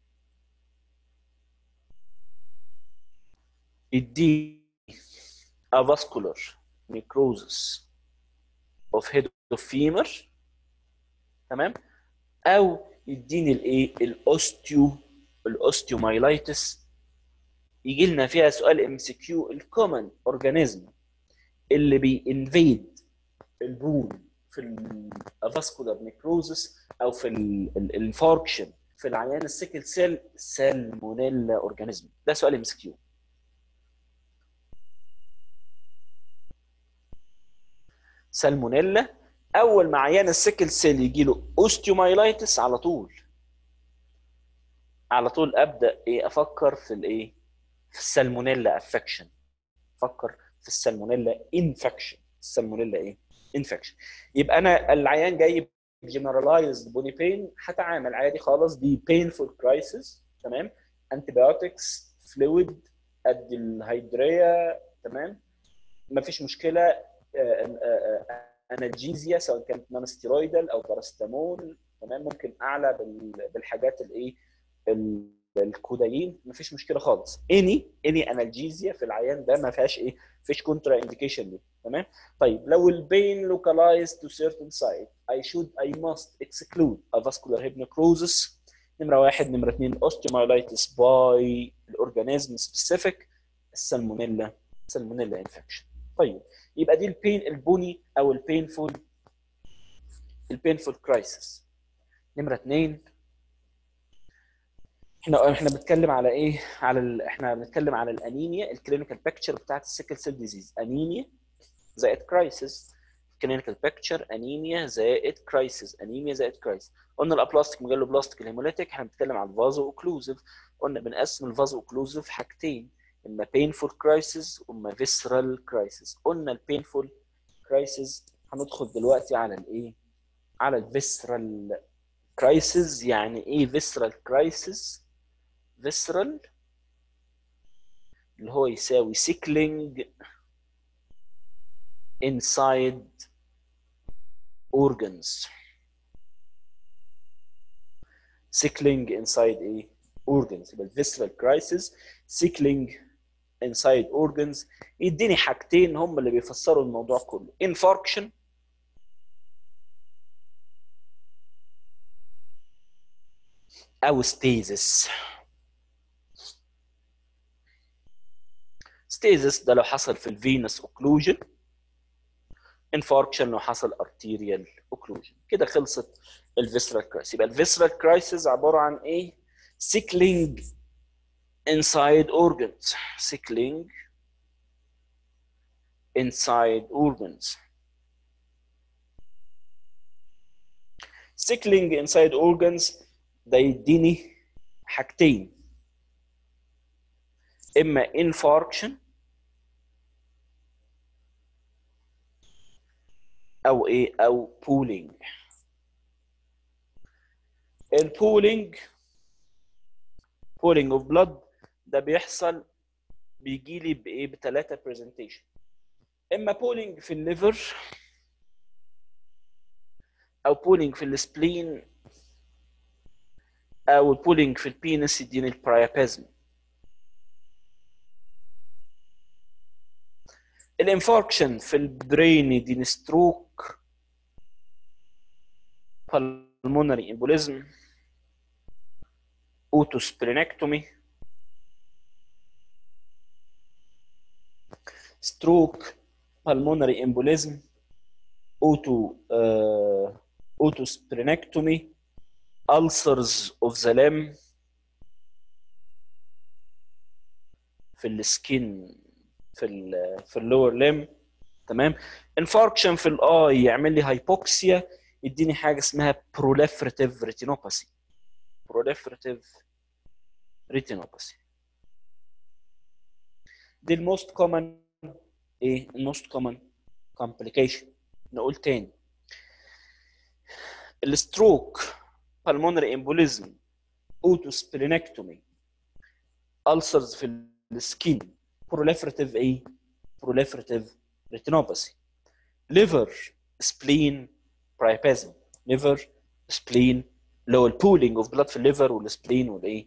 يدي avascular necrosis of head of femur، تمام، او يديني الايه، الاوستيومايلايتس. يجي لنا فيها سؤال ام سي كيو، الكومن اورجانيزم اللي بينفيد البون في الافاسكولار نيكروزس او في الانفاركشن في العيان السيكل سيل، سالمونيلا اورجانيزم. ده سؤال ام سي كيو. سالمونيلا. اول ما عيان السيكل سيل يجي له اوستيومايلايتس على طول، على طول ابدا ايه، افكر في الايه، في السالمونيلا افكشن، افكر في السالمونيلا انفكشن. السالمونيلا ايه، انفكشن. يبقى انا العيان جاي جنرالايزد بوني بين، هتعامل عادي خالص، دي بينفول كرايسيس، تمام، انتي بايوتكس، فلويد، ادي الهيدريا، تمام، مفيش مشكله. انالجيزيا سواء كانت نون ستيرويدال او باراستامول، تمام، ممكن اعلى بالحاجات الايه، الكودايين، مفيش مشكله خالص. اني انالجيزيا في العيان ده ما فيهاش ايه، فيش كونترا انديكيشن ليه. تمام. طيب لو البين localized to certain site I must exclude a vascular hip necrosis. نمره واحد. نمره اثنين osteomyelitis by الاورجانيزم سبيسيفيك، السالمونيلا انفكشن. طيب يبقى دي البين البوني او البينفول كرايسيس. نمره اثنين، احنا بنتكلم على ايه، احنا بنتكلم على الانيميا، الكلينيكال بيكتشر بتاعت السيكل سيل ديزيز، انيميا زائد كرايسيس. كلينيكال بيكتشر انيميا زائد كرايسيس، انيميا زائد كرايسيس. قلنا الابلاستيك مجاله بلاستيك الهيموليتيك، احنا بنتكلم على الفازو اوكلوزيف. قلنا بنقسم الفازو اوكلوزيف حاجتين، اما بينفول كرايسيس واما فيسرال كرايسيس. قلنا البينفول كرايسيس، هندخل دلوقتي على الايه، على الفيسرال كرايسيس. يعني ايه فيسرال كرايسيس؟ فيسرال اللي هو يساوي sickling inside organs. sickling inside ايه، organs. يبقى visceral crisis sickling inside organs. يديني حاجتين هم اللي بيفسروا الموضوع كله، infarction او stasis. stasis ده لو حصل في الفينس اوكلوجن، infarction لو حصل arterial occlusion. كده خلصت الفيسرال كرايسيس. يبقى الفيسرال كرايسيس عباره عن ايه، sickling inside organs. sickling inside organs. sickling inside organs ده يديني حاجتين، اما infarction او ايه، او pooling. البولينج، pooling of blood، ده بيحصل، بيجي لي بايه، بثلاثه برزنتيشن. اما بولينج في الليفر، او بولينج في السبلين، او بولينج في البينس يديني البرايابيزم. الانفاركشن في البرين يديني ستروك، pulmonary embolism، اوتوسبلينكتومي. ستروك، pulmonary embolism، اوتو سبرينكتومي، ulcers of the limb في السكين في اللور ليم، تمام. انفاركشن في الاي يعمل لي هايبوكسيا، يديني حاجه اسمها بروليفريتيف ريتينوباثي. بروليفريتيف ريتينوباثي دي الموست كومن ايه؟ الموست كومن كومبليكيشن. نقول تاني، الستروك، pulmonary embolism، اوتوسبلينكتومي، ulcers في السكين، proliferative ايه؟ proliferative retinopathy، liver spleen priapism. liver spleen اللي هو البولينج اوف بلاد في الليفر والسبلين والايه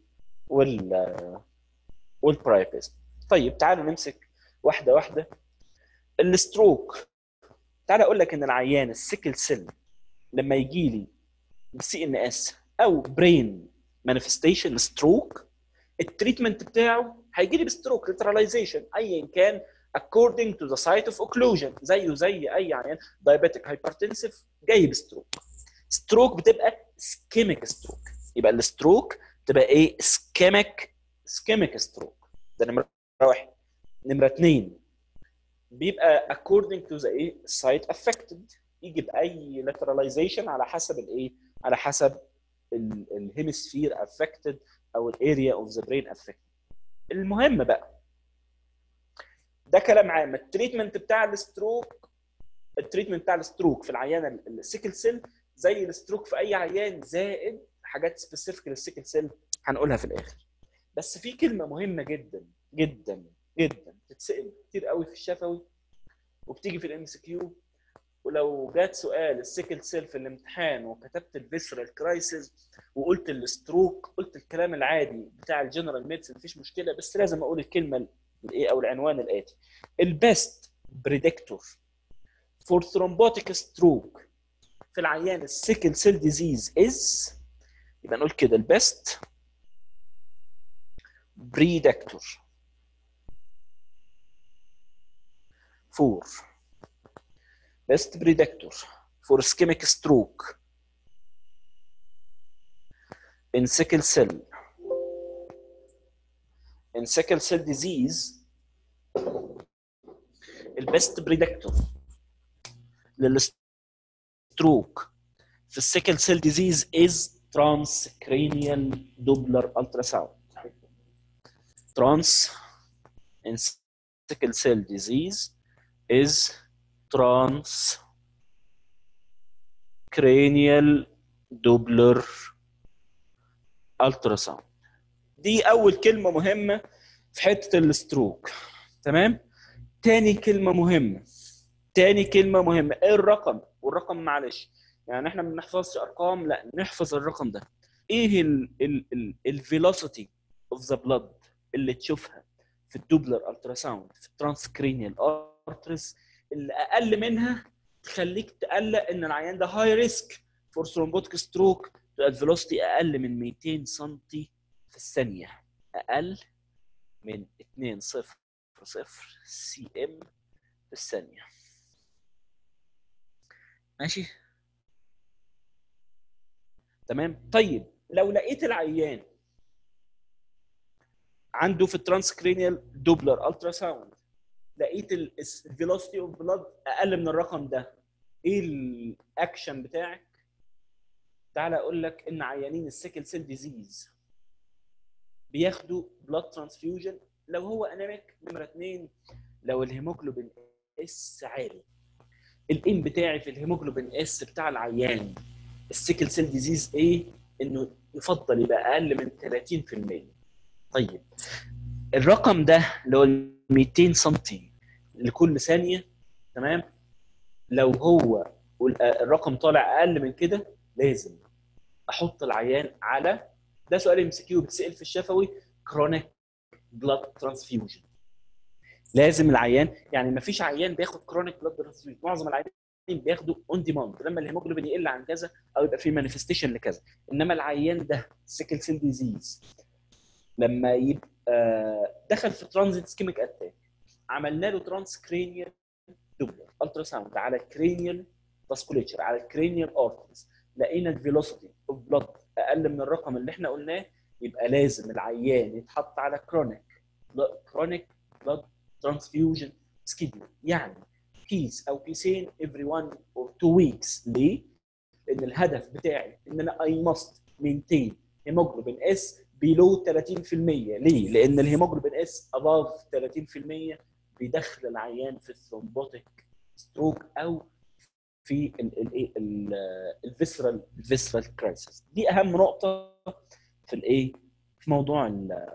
والبرايبيزم. طيب تعالوا نمسك واحده واحده. الستروك، تعال اقول لك ان العيان السيكل سيل لما يجي لي سي ان اس او برين مانيفستيشن ستروك، التريتمنت بتاعه هيجي لي بستروك ليتراليزيشن ايا كان according to the site of occlusion، زيه زي اي عيان diabetic hypertensive جاي بستروك. ستروك بتبقى سكيميك ستروك، يبقى الستروك تبقى ايه؟ سكيميك ستروك. ده نمره واحد. نمره اثنين، بيبقى according to the ايه؟ site affected، يجي باي lateralization على حسب الايه؟ على حسب الهيمسفير affected او الاريا اوف ذا برين affected. المهم بقى، ده كلام عام. التريتمنت بتاع الستروك، التريتمنت بتاع الستروك في العيان السيكل سيل زي الستروك في اي عيان، زائد حاجات سبيسيفيك للسيكل سيل هنقولها في الاخر. بس في كلمه مهمه جدا جدا جدا بتتسال كتير قوي في الشفوي وبتيجي في الام سي كيو، ولو جات سؤال السيكل سيل في الامتحان وكتبت الفيسرال كرايسيس وقلت الستروك، قلت الكلام العادي بتاع الجنرال ميدسن مفيش مشكله، بس لازم اقول الكلمه الايه او العنوان الاتي: البيست بريدكتور فور ثرومبوتيك ستروك في العيان السيكل سيل ديزيز از، يبقى نقول كده البيست بريدكتور فور best predictor for ischemic stroke in sickle cell disease. البست بريدكتور للستروك في السيكل سيل ديزيز از transcranial Doppler ultrasound. trans in sickle cell disease is transcranial Doppler ultrasound. دي اول كلمه مهمه في حته الستروك، تمام. تاني كلمه مهمه ايه؟ الرقم. والرقم معلش يعني احنا ما بنحفظش ارقام، لا نحفظ الرقم ده. ايه الفيلوسيتي اوف ذا بلاد اللي تشوفها في الدوبلر التراساوند في الترانسكرينيال ارتريز اللي اقل منها تخليك تقلق ان العيان ده هاي ريسك فور ثرومبوتيك ستروك؟ الفيلوسيتي اقل من 200 سم في الثانيه، اقل من 2.00 سي ام في الثانيه. ماشي تمام. طيب لو لقيت العيان عنده في الترانسكرينيال دوبلر الترا ساوند لقيت الفيلوسيتي اوف بلاد اقل من الرقم ده، ايه الاكشن بتاعك؟ تعالى اقول لك ان عيانين السيكل سيل ديزيز بياخدوا بلاد ترانسفيوجن لو هو انيميك. نمره اثنين، لو الهيموجلوبين اس عالي. الام بتاعي في الهيموجلوبين اس بتاع العيان السيكل سيل ديزيز ايه؟ انه يفضل يبقى اقل من 30%. طيب الرقم ده اللي هو 200 سم لكل ثانيه، تمام، لو هو الرقم طالع اقل من كده لازم احط العيان على، ده سؤال ام سي كيو بتسال في الشفوي، كرونيك بلاد ترانسفيوجن. لازم العيان، يعني ما فيش عيان بياخد كرونيك بلاد ترانسفيوجن، معظم العيانين بياخدوا اون ديماند لما الهيموجلوبين يقل عن كذا او يبقى في مانيفستيشن لكذا. انما العيان ده سيكل سيل ديزيز لما يبقى دخل في ترانزيت سكيميك اتاك، عملنا له ترانس كرينيال دوبلر الترا ساوند على كرينيال فاسكوليتشر على الكرينيال ارتريز، لقينا الفيلوسيتي اوف بلاد اقل من الرقم اللي احنا قلناه، يبقى لازم العيان يتحط على كرونيك بلاد ترانسفيوجن سكيدول، يعني كيس او كيسين every 1 or 2 weeks. ليه؟ لان الهدف بتاعي ان انا اي ماست مينتين هيموجلوبين اس بيلو 30%. ليه؟ لان الهيموجلوبين اس اباف 30% بيدخل العيان في الثرومبوتيك ستروك او في الفيسرال كرايسيس. دي اهم نقطه في الايه، في موضوع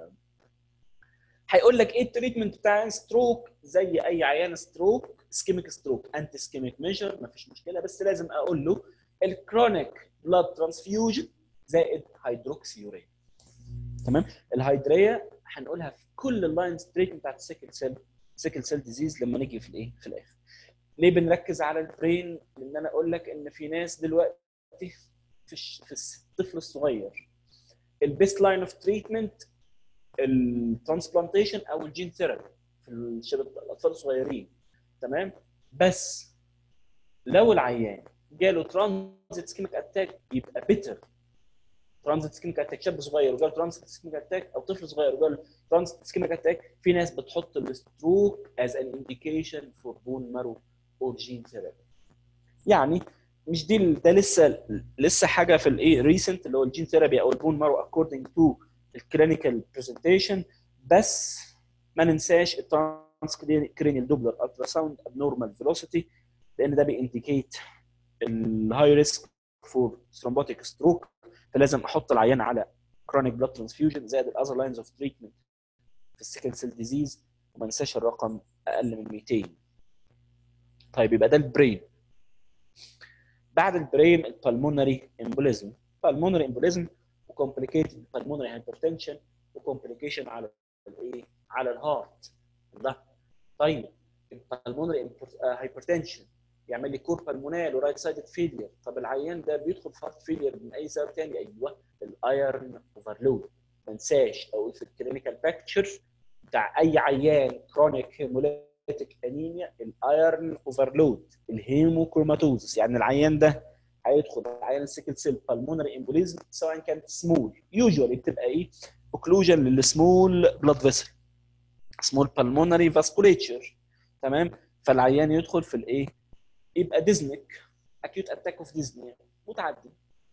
هيقول لك ايه التريتمنت بتاع ستروك. زي اي عيان ستروك، اسكيميك ستروك انتي اسكيميك ميجر مفيش مشكله، بس لازم اقول له الكرونيك بلاد ترانسفيوجن زائد هيدروكسيوريا. تمام. الهيدريا هنقولها في كل اللاينز تريتمنت بتاعت سيكل سيل ديزيز لما نيجي في الايه، في الاخر. ليه بنركز على البرين؟ لان انا اقول لك ان في ناس دلوقتي في الطفل الصغير البيست لاين اوف تريتمنت الترانسبلانتيشن او الجين ثيرابي في الاطفال الصغيرين. تمام. بس لو العيان جاله ترانزيت سكيميك اتاك يبقى بيتر. ترانزيت سكيميك اتاك، شاب صغير وجاله ترانزيت سكيميك اتاك او طفل صغير وجاله ترانزيت سكيميك اتاك، في ناس بتحط الستروك از ان انديكيشن فور بون مارو اور جين ثيرابي. يعني مش دي، ده لسه حاجه في الايه ريسنت اللي هو الجين ثيرابي او البون مارو اكوردنج تو الكلينيكال برزنتيشن. بس ما ننساش الترانس كرينيال دوبلر الترا ساوند ابنورمال فيلوسيتي، لان ده بينديكيت الهاي ريسك فور ثرومبوتيك ستروك. فلازم احط العيان على كرونيك بلاد ترانسفيوجن زائد الاذر لاينز اوف تريتمنت في السيكل سيل ديزيز، وما ننساش الرقم اقل من 200. طيب يبقى ده البرين. بعد البرين البلمونري امبوليزم. بالمونري امبوليزم وكومبليكيتد بالمونري هايبرتنشن وكومبليكيشن على الايه، على الهارت ده. طيب البلمونري هايبرتنشن يعمل لي كور بالمونال ورايت سايدد فيلير. طب العيان ده بيدخل في هارت فيلير من اي سبب ثاني؟ ايوه الايرن اوفرلود. ما انساش اقول في الكلينيكال باكتشر بتاع اي عيان كرونيك هيموليتيك انيميا الايرن اوفرلود الهيموكروماتوزس. يعني العيان ده هيدخل عيان السيكل سيل بالمونري امبوليزم سواء كانت سمول، يوجوالي بتبقى ايه اوكلوجن للسمول بلاد فيسل، سمول بالمونري فاسكوليتشر. تمام. فالعيان يدخل في الايه، يبقى ديزنك اكيوت اتاك اوف ديزنيا متعدي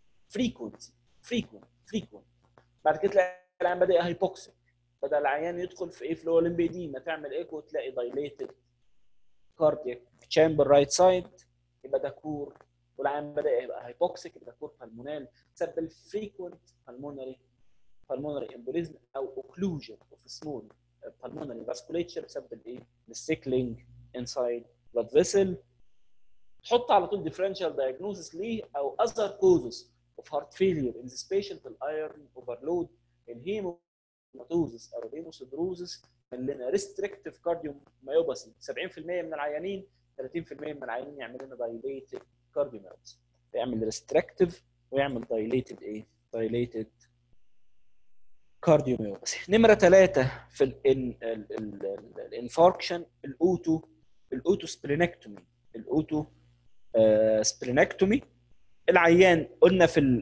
فريكونت. بعد كده تلاقي العيان بدا هايبوكسيك، بدا العيان يدخل في ايه، فلو لمبيديما، تعمل ايكو تلاقي دايليتد كاردياك تشامبر رايت سايد، يبقى ده كور. والعيان بدا يبقى هايبوكسيك يبقى كور بالمونال بسبب الفريكونت بالمونري امبوليزم او اوكلوجن اوف سمول بالمونري فاسكوليتشر بسبب الايه، السيكلينج انسايد بلاد فيسل. تحط على طول differential diagnosis ليه او other causes of heart failure in this patient الايرن اوفرلود، الهيموماتوزس او الهيموسيدروزس، لنا restrictive cardiomyopathy 70% من العيانين، 30% من العيانين يعمل لنا dilated cardiomyopathy، يعمل restrictive ويعمل dilated ايه؟ dilated cardiomyopathy. نمره 3 في الانفاركشن الاوتو سبلينكتومي. الاوتو سبلينكتومي العيان قلنا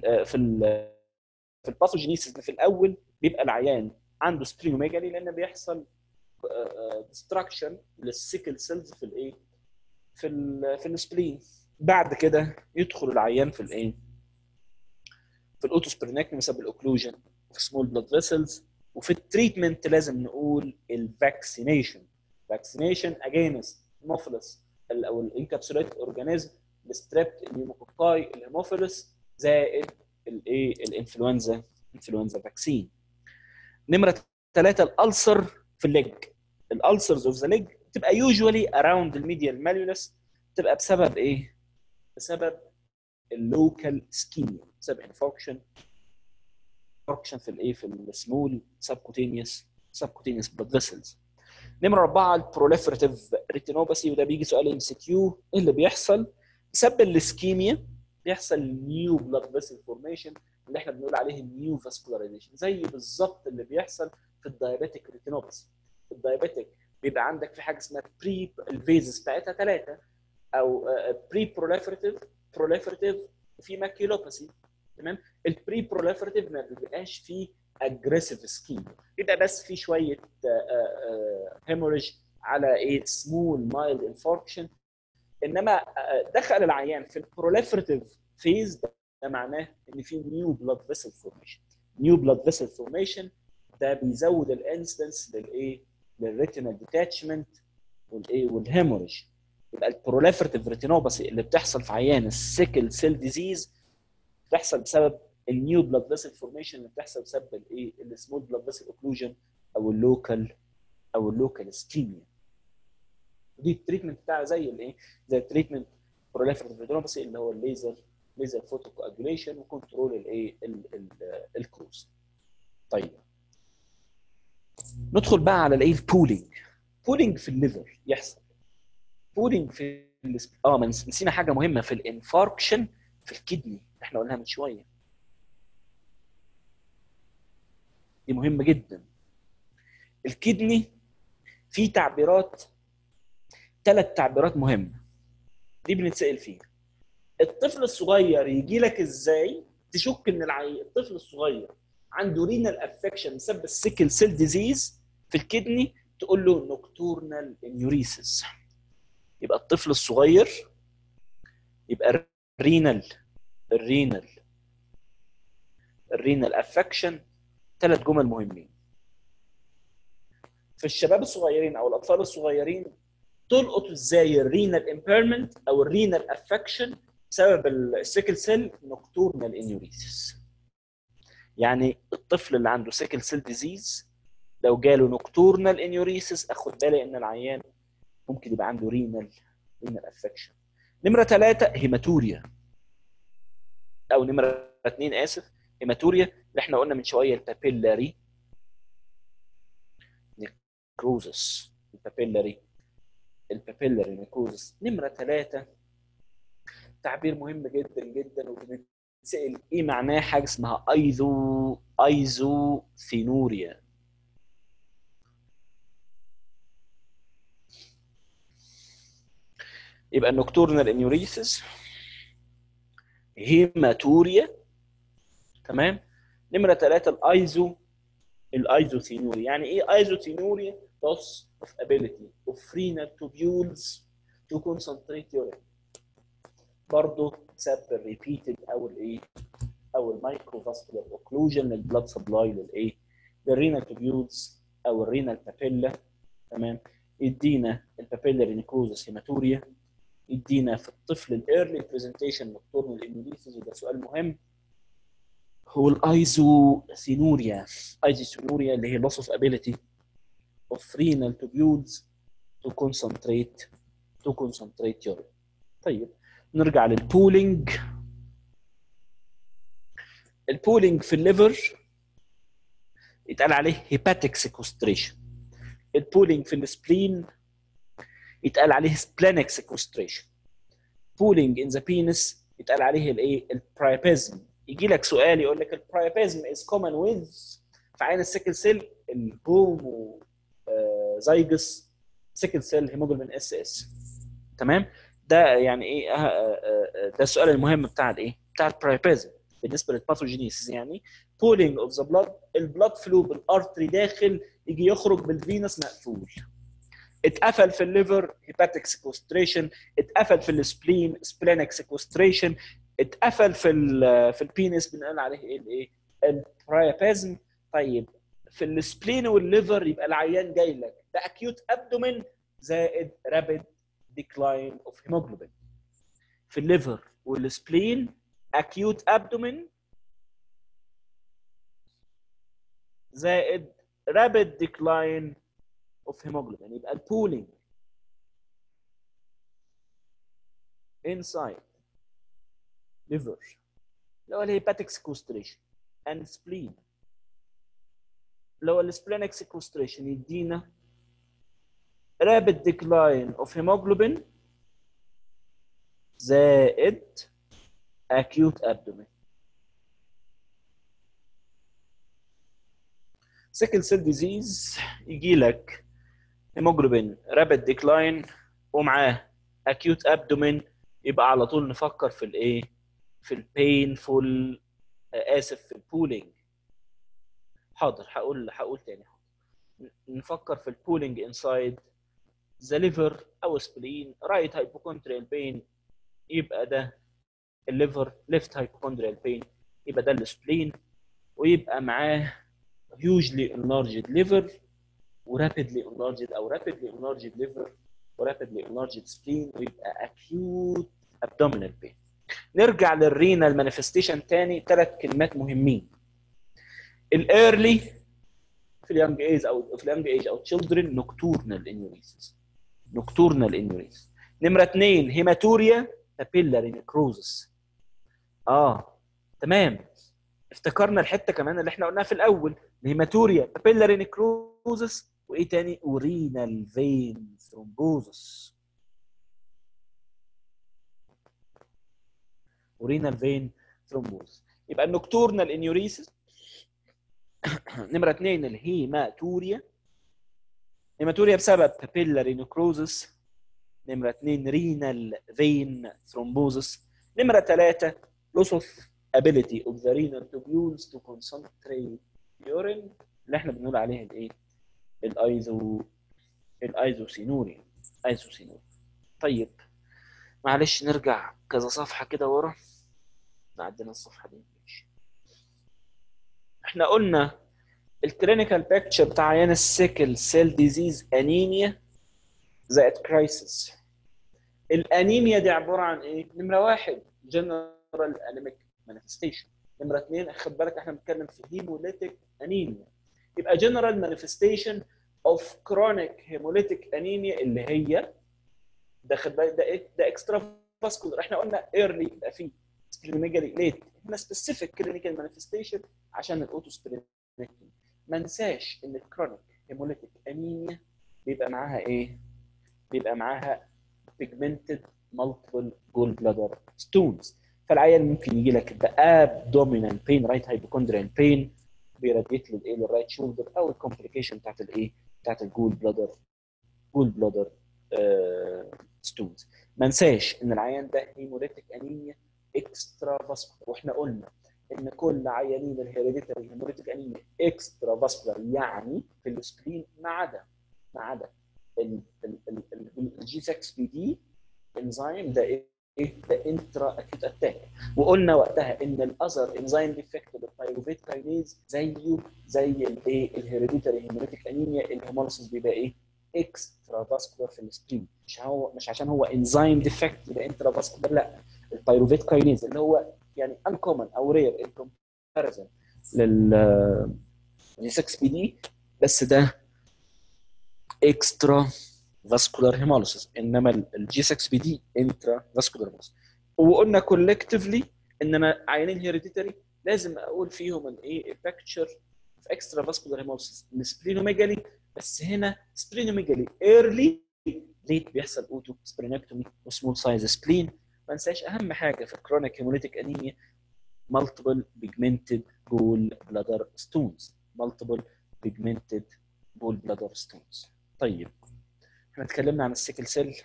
في الباثوجينيسيس في الاول بيبقى العيان عنده سبلينوميجالي لان بيحصل ديستراكشن للسيكل سيلز في الايه، في السبلين. بعد كده يدخل العيان في الايه، في الاوتو سبلينكتومي بسبب الاوكلوجن في سمول بلاد فيسلز. وفي التريتمنت لازم نقول الفاكسينيشن اجينست هيموفيلس او الانكابسوليت اورجانيزم، الستريبت، النيوموكوكاي، الهيموفيلس، زائد الايه، الانفلونزا فاكسين. نمره 3 الالسر في الليج. الالسرز اوف ذا ليج بتبقى يوجوالي اراوند الميديال ماليولس، بتبقى بسبب ايه؟ بسبب اللوكال سكيميا، بسبب انفكشن في الايه، في السمول سبكوتينيوس بلاد فيسلز. نمره 4 البروليفريتيف ريتينوباثي، وده بيجي سؤال ام سي كيو. ايه اللي بيحصل؟ بسبب الاسكيميا بيحصل نيو بلاد فيسل فورميشن اللي احنا بنقول عليه النيو فاسكولاريزيشن، زي بالظبط اللي بيحصل في الدايابيتيك ريتينوباثي. في الدايابيتيك بيبقى عندك في حاجه اسمها بري، الفيزز بتاعتها 3، او بري بروليفريتيف وفي ماكيولوباثي. تمام. البري بروليفريتيف ما بيبقاش فيه اجريسيف سكيم، بيبقى بس في شويه هيموريج على ايه سمول مايلد انفاركشن. انما دخل العيان في البروليفريتيف فيز، ده معناه ان في نيو بلاد فيسل فورميشن. نيو بلاد فيسل فورميشن ده بيزود الانسيدنس للايه للريتينال ديتاتشمنت والايه والهيموريج. يبقى البروليفريتيف ريتينوباثي اللي بتحصل في عيان السيكل سيل ديزيز بتحصل بسبب النيو بلاد فيسل فورميشن اللي بتحصل بسبب الايه السمول بلاد فيسل اوكلوجن او اللوكال اسكيميا. دي التريتمنت بتاعها زي الايه زي التريتمنت بروليفريتيف ريتينوباثي اللي هو ليزر فوتو كواجوليشن وكنترول الايه الكروز. طيب ندخل بقى على الايه بولينج في الليفر. يحصل بولينج في نسينا حاجه مهمه في الانفاركشن في الكدني احنا قلناها من شويه، دي مهمه جدا. الكدني في تعبيرات، 3 تعبيرات مهمه دي بنتسال فيها. الطفل الصغير يجي لك ازاي تشك ان الطفل الصغير عنده رينال افكشن بسبب السيكل سيل ديزيز في الكدني، تقول له نوكتورنال انيوريسيس. يبقى الطفل الصغير يبقى الرينال افكشن. 3 جمل مهمين في الشباب الصغيرين او الاطفال الصغيرين. تلقط ازاي الرينال امبيرمنت او الرينال افكشن بسبب السيكل سيل نوكتورنال انيوريسيس. يعني الطفل اللي عنده سيكل سيل ديزيز لو جاله نوكتورنال انيوريسيس اخد بالي ان العيان ممكن يبقى عنده رينال افكشن. نمره 3 هيماتوريا، او نمره 2 اسف هيماتوريا اللي احنا قلنا من شويه البابيلاري نيكروزس. البابيلاري نيكروزس. نمره 3 تعبير مهم جدا جدا وبنتسال ايه معناه، حاجه اسمها ايزوثينوريا. يبقى النوكتورنال انيوريسيس، هيماتوريا، تمام. نمره 3 الايزوثينوريا. يعني ايه ايزوثينوريا؟ loss of ability of renal tubules to concentrate urine. برضه بسبب الريبيتد او الايه او المايكروفاسكولار اوكلوجن للبلاد سبلاي للايه للرينال توبيولز او الرينال بابيلا. تمام. يدينا البابيلاري نيكروزس هيماتوريا. يدينا في الطفل الايرلي برزنتيشن نوكتورنال انيوريسيس، وده سؤال مهم، هو الايزوثينوريا. اللي هي loss of ability of renal tubules to concentrate urine. طيب نرجع للبولينج. البولينج في الليفر يتقال عليه هيباتيك سيكوستريشن. البولينج في السبلين يتقال عليه سبلينيك سيكوستريشن. بولينج ان ذا بينس يتقال عليه الايه البرايبيزم. يجي لك سؤال يقول لك البرايبيزم از كومن ويز في عين السيكل سيل الهومو زايجس سيكل سيل هيموجلوبين اس. تمام. ده يعني ايه ده السؤال المهم بتاع الايه بتاع البرايبيزم بالنسبه للباثوجينيسيس. يعني بولينج اوف ذا بلاد، البلاد فلو بالارتري داخل يجي يخرج بالفينس مقفول. اتقفل في الليفر هيباتيك سيكوستريشن، اتقفل في السبلين سبلينيك سيكوستريشن، اتقفل في البينس بنقول عليه ايه البرايبيزم. طيب في السبلين والليفر يبقى العيان جاي لك ده اكيوت ابدومين زائد رابيد ديكلاين اوف هيموجلوبين. في الليفر والسبلين acute abdomen زائد rapid decline of hemoglobin. يبقى البولينج inside liver اللي هو الهيباتيك sequestration and spleen اللي هو السبلينيك sequestration يدينا rapid decline of hemoglobin زائد acute abdomen. سيكل سيل ديزيز يجي لك هيموجلوبين رابيد ديكلاين ومعاه اكيوت ابدومين يبقى على طول نفكر في الايه؟ في البينفول، اسف، في البولينج. حاضر، هقول تاني. نفكر في البولينج انسايد ذا ليفر او سبلين. رايت هايبوكوندريال بين يبقى ده الليفر، ليفت هايبوكوندريال بين يبقى ده السبلين، ويبقى معاه hugely enlarged liver ورابيدلي enlarged او rapidly enlarged liver ورابيدلي enlarged spleen، ويبقى acute abdominal pain. نرجع للرينال مانيفستيشن تاني، 3 كلمات مهمين. الايرلي في اليانج ايج او children nocturnal انيوريسيس. نوكتورنال انيوريز. نمره 2 هيماتوريا بابيلاري نيكروزس. تمام، افتكرنا الحته كمان اللي احنا قلناها في الاول، الهيماتوريا بابيلاري نيكروزس، وايه تاني؟ اورينال فين ثرومبوزس. اورينال فين ثرومبوزس. يبقى النوكتورنال انيوريسيس. نمره 2 الهيماتوريا، هيماتوريا بسبب بابيلاري نيكروزس. نمرة 2 رينال فين ثرومبوزس. نمرة 3 loss of ability of the renal tubules to concentrate urine، اللي احنا بنقول عليها الايه؟ الايزوسينوريا. طيب معلش نرجع كذا صفحة كده ورا، عندنا الصفحة دي. احنا قلنا الكلينيكال بيكتشر بتاع عيان السيكل سيل ديزيز انيميا زائد كرايسيس. الانيميا دي عباره عن ايه؟ نمره 1 جنرال انيميك مانيفستيشن. نمره 2 خد بالك احنا بنتكلم في هيموليتيك انيميا، يبقى جنرال مانيفستيشن اوف كرونيك هيموليتيك انيميا اللي هي ده، خد بالك ده ايه؟ ده اكسترا فاسكولار. احنا قلنا ايرلي يبقى فيه سبلينوميجالي، ليت هنا سبيسيفيك كلينيكال مانيفستيشن عشان الاوتو سبلينكتومي. ما ننساش ان الكرونيك هيموليتيك انيميا بيبقى معاها ايه؟ بيبقى معاها pigmented multiple gallbladder stones. فالعيان ممكن يجي لك abdominal pain، right hypochondrial pain بيراديت للايه؟ للرايت شولدر، او الكومبليكيشن بتاعت الايه؟ بتاعت الجول بلادر ستونز. ما ننساش ان العيان ده هيموليتيك انيميا اكسترا فاسكولار، واحنا قلنا ان كل عيانين الهيريديتري هيموليتيك انيميا اكسترا فاسكولار يعني في السبلين ما عدا الجي 6 بي دي انزيم ده ايه؟ ده انترا اكيوت اتاك. وقلنا وقتها ان الاذر انزيم ديفكت بالبايروفيت كاينيز زي الايه؟ الهيريديتري هيموليتيك انيميا الهيموليسيس بيبقى ايه؟ اكسترا فاسكولار في السبلين. مش عشان هو انزيم ديفكت يبقى انترا فاسكولار، لا، البايروفيت كاينيز اللي هو يعني انكومن او رير ان كومباريزن لل 6 بي دي، بس ده اكسترا فاسكولار هيموليسيس، انما الجي 6 بي دي انترا فاسكولار هيموليسيس. وقلنا كولكتيفلي ان انا عيانين هيريديتري لازم اقول فيهم الايه؟ بيكتشر في اكسترا فاسكولار هيموليسيس سبلينوميجالي، بس هنا سبلينوميجالي ايرلي، ليت بيحصل اوتو سبلينكتومي وسمول سايز سبلين. ما ننساش اهم حاجه في الكرونيك هيموليتيك انيميا multiple pigmented gallbladder stones. multiple pigmented gallbladder stones. طيب احنا اتكلمنا عن السيكل سيل،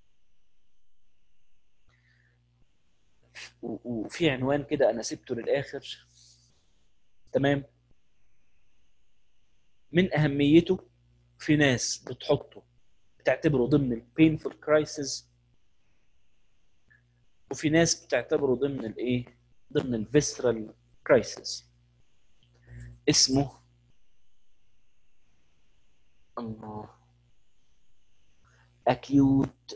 وفي عنوان كده انا سبته للاخر، تمام؟ من اهميته في ناس بتحطه بتعتبره ضمن البينفول كرايسيس، وفي ناس بتعتبره ضمن الايه؟ ضمن الفيسرال كرايسيس. اسمه الله acute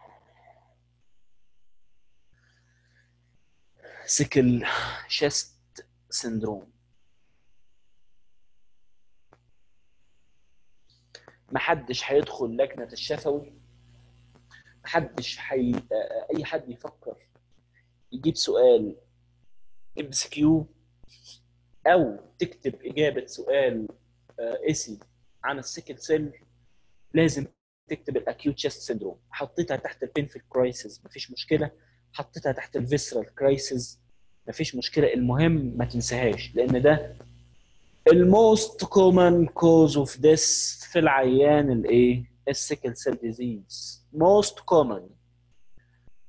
sickle chest syndrome. محدش هيدخل لجنة الشفوي، محدش اي حد يفكر يجيب سؤال ام سي كيو او تكتب اجابه سؤال اسي عن السيكل سيل لازم تكتب الاكيوت تشيست سيندروم. حطيتها تحت البينفيل كرايسيس مفيش مشكله، حطيتها تحت الفيسرال كرايسيس مفيش مشكله، المهم ما تنساهاش لان ده الموست كومن كوز اوف ديث في العيان الايه؟ السيكل سيل ديزيز. موست كومن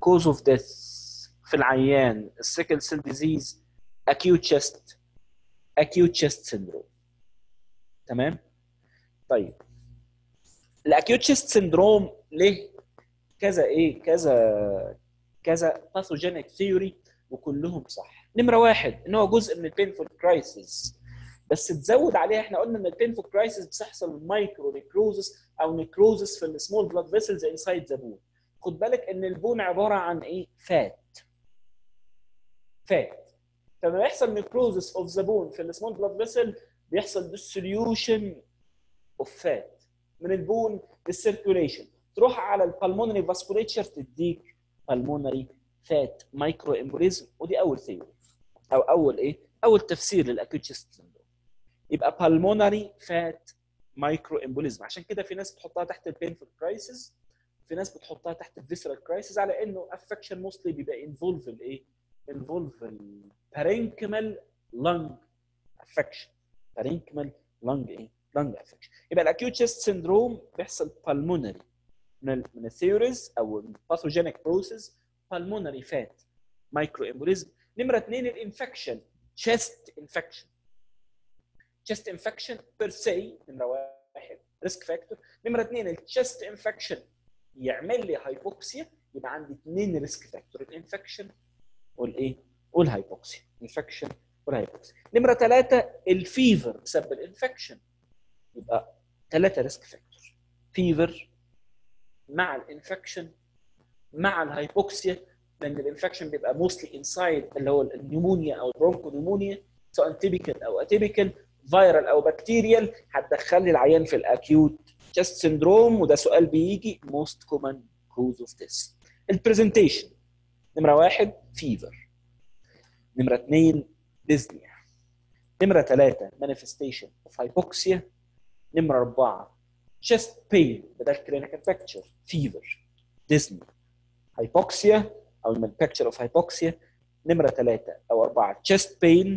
cause of death في العيان السيكل سيل ديزيز acute chest syndrome. تمام. طيب الاكيوت chest syndrome ليه كذا باثوجينيك ثيوري وكلهم صح. نمره واحد ان هو جزء من البينفول كرايسيس، بس تزود عليها احنا قلنا ان البينفول كرايسيس بتحصل مايكرو نيكروزس او نيكروزس في السمول بلاد فيسلز انسايد ذا بون. خد بالك ان البون عباره عن ايه؟ فات. فلما يحصل نيكروزس اوف ذا بون في السمول بلاد فيسل بيحصل ديسوليوشن اوف فات من البون للسيركيوليشن، تروح على البلمونري فاسكوليتشر تديك بالمونري فات مايكرو امبوليزم. ودي اول ثيوري او اول تفسير للاكيوت chest syndrome. يبقى بالمونري فات مايكرو امبوليزم. عشان كده في ناس بتحطها تحت البينفول كرايسيس، في ناس بتحطها تحت الفيسرال كرايسيس، على انه افكشن موستلي بيبقى انفولف البارينكمال لانج افكشن. بارينكمال لانج افكشن. يبقى الاكيوت chest syndrome بيحصل بالمونري من الثيوريز او الباثوجينيك بروسيس بالمونري فات مايكرو امبوليزم. نمره اثنين الانفكشن chest infection بير سي. نمره واحد ريسك فاكتور. نمره اثنين الشيست انفكشن يعمل لي هايبوكسيا، يبقى عندي اثنين ريسك فاكتور، الانفكشن والهايبوكسيا. انفكشن والهايبوكسيا. نمره ثلاثه الفيفر بسبب الانفكشن، يبقى ثلاثه ريسك فاكتور، فيفر مع الانفكشن مع الهايبوكسيا، لان الانفكشن بيبقى موستلي انسايد اللي هو النيمونيا او البرونكونيمونيا، سواء تيبيكال او اتيبيكال، فيرال او بكتيريال، هتدخل لي العيان في الاكيوت chest syndrome. وده سؤال بيجي most common cause of death. البرزنتيشن نمره واحد فيفر، نمره اثنين ديزنيا، نمره ثلاثه manifestation of hypoxia، نمره اربعه chest pain بدل clinical picture fever ديزني hypoxia او picture of hypoxia. نمره ثلاثه او اربعه chest pain.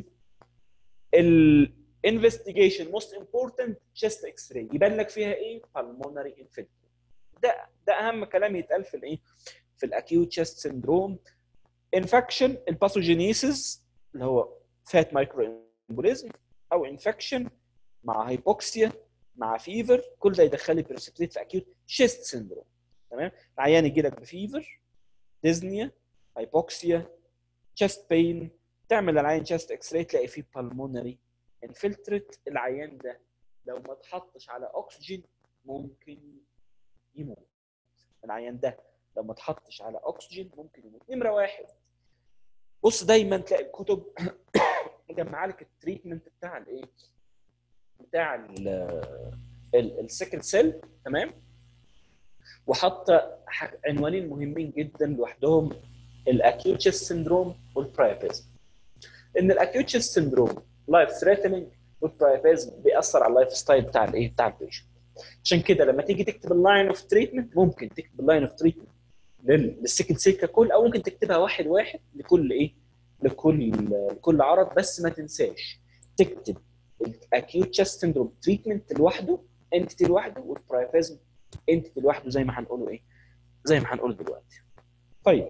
الانفستيجيشن موست امبورتنت chest x-ray يبان لك فيها ايه؟ pulmonary infiltrate. ده اهم كلام يتقال في الايه؟ في الاكيوت chest syndrome. انفكشن الباثوجينيسيس اللي هو فات مايكرو امبوليزم او انفكشن مع هايبوكسيا مع فيفر، كل ده يدخل لي بريسبتيت في اكيوت chest syndrome. تمام. العيان يجي لك بفيفر، ديزنيا، هايبوكسيا، chest pain، تعمل العيان chest x-ray تلاقي فيه pulmonary infiltrate. العيان ده لو ما اتحطش على اكسجين ممكن يموت. العيان ده لو ما اتحطش على اكسجين ممكن يموت. نمره واحد بص دايما تلاقي الكتب مجمعه لك التريتمنت بتاع الايه؟ بتاع السيكل سيل. تمام. وحاطه عنوانين مهمين جدا لوحدهم، الاكيوت chest syndrome والبرايابيزم. ان الاكيوت chest syndrome لايف ثريتنينج، والبرايابيزم بيأثر على اللايف ستايل بتاع الايه؟ بتاع البيشنت. عشان كده لما تيجي تكتب اللاين اوف تريتمنت ممكن تكتب اللاين اوف تريتمنت للسيكل سيل ككل، او ممكن تكتبها واحد واحد لكل ايه؟ لكل عرض. بس ما تنساش تكتب الاكيوت chest syndrome تريتمنت لوحده، انتيتي لوحده، والبرايابيزم انتيتي لوحده، زي ما هنقوله ايه؟ زي ما هنقول دلوقتي. طيب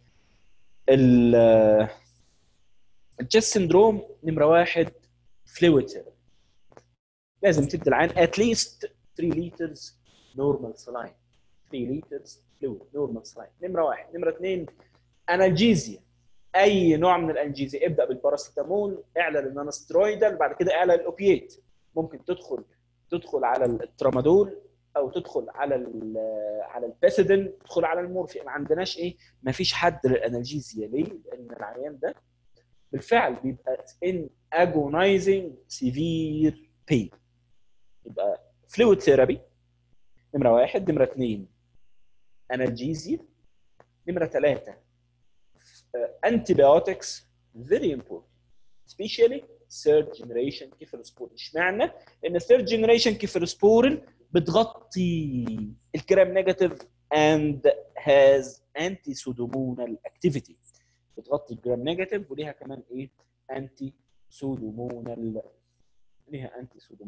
الchest syndrome نمره واحد فلويد ثيرابي. لازم تدي العين اتليست 3 لتر نورمال سلاين، 3 لتر فلويد نورمال سلاين. نمره واحد. نمره اثنين انالجيزيا، اي نوع من الانالجيزيا. ابدا بالباراسيتامول، اعلى للنون سترويدال، بعد كده اعلى للاوبيات. ممكن تدخل على الترامادول، او تدخل على الباسيدين، تدخل على المورفين. ما عندناش ايه؟ ما فيش حد للانالجيزيا. ليه؟ لان العيان ده بالفعل بيبقى ان اجونايزنج سيفير بين. يبقى فلويد ثيرابي نمره واحد. نمره اثنين انالجيزيا. نمره ثلاثه antibiotics very important especially third generation كيفالوسبورين. اشمعنى؟ لان third generation كيفالوسبورين بتغطي الجرام نيجاتيف and has anti pseudomonal activity. بتغطي الجرام نيجاتيف وليها كمان ايه؟ انتي سودومونال، ليها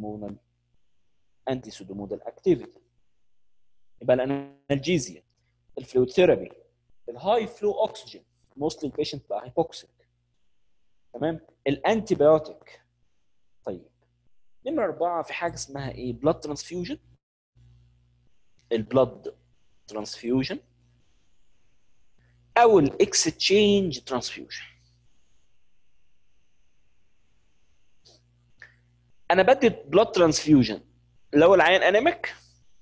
انتي سودومونال اكتيفيتي. يبقى الانالجيزيا، الفلويد ثيرابي، الهاي فلو اوكسجين موستلي البيشنت بقى هايبوكسيك. تمام. الانتي بايوتيك. طيب نمرة 4 في حاجة اسمها ايه؟ بلاد ترانسفيوجن. البلاد ترانسفيوجن او الاكستشينج ترانسفيوجن. انا بدي بلاد ترانسفيوجن لو العيان انيميك،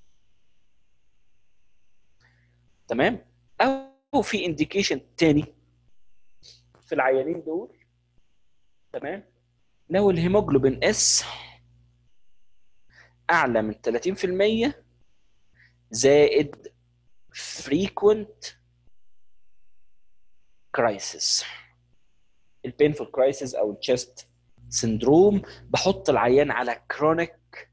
تمام، او في انديكيشن تاني في العيانين دول، تمام، لو الهيموجلوبين اس اعلى من 30% زائد frequent crisis. البينفول كرايسيس او التشست سندروم بحط العيان على كرونيك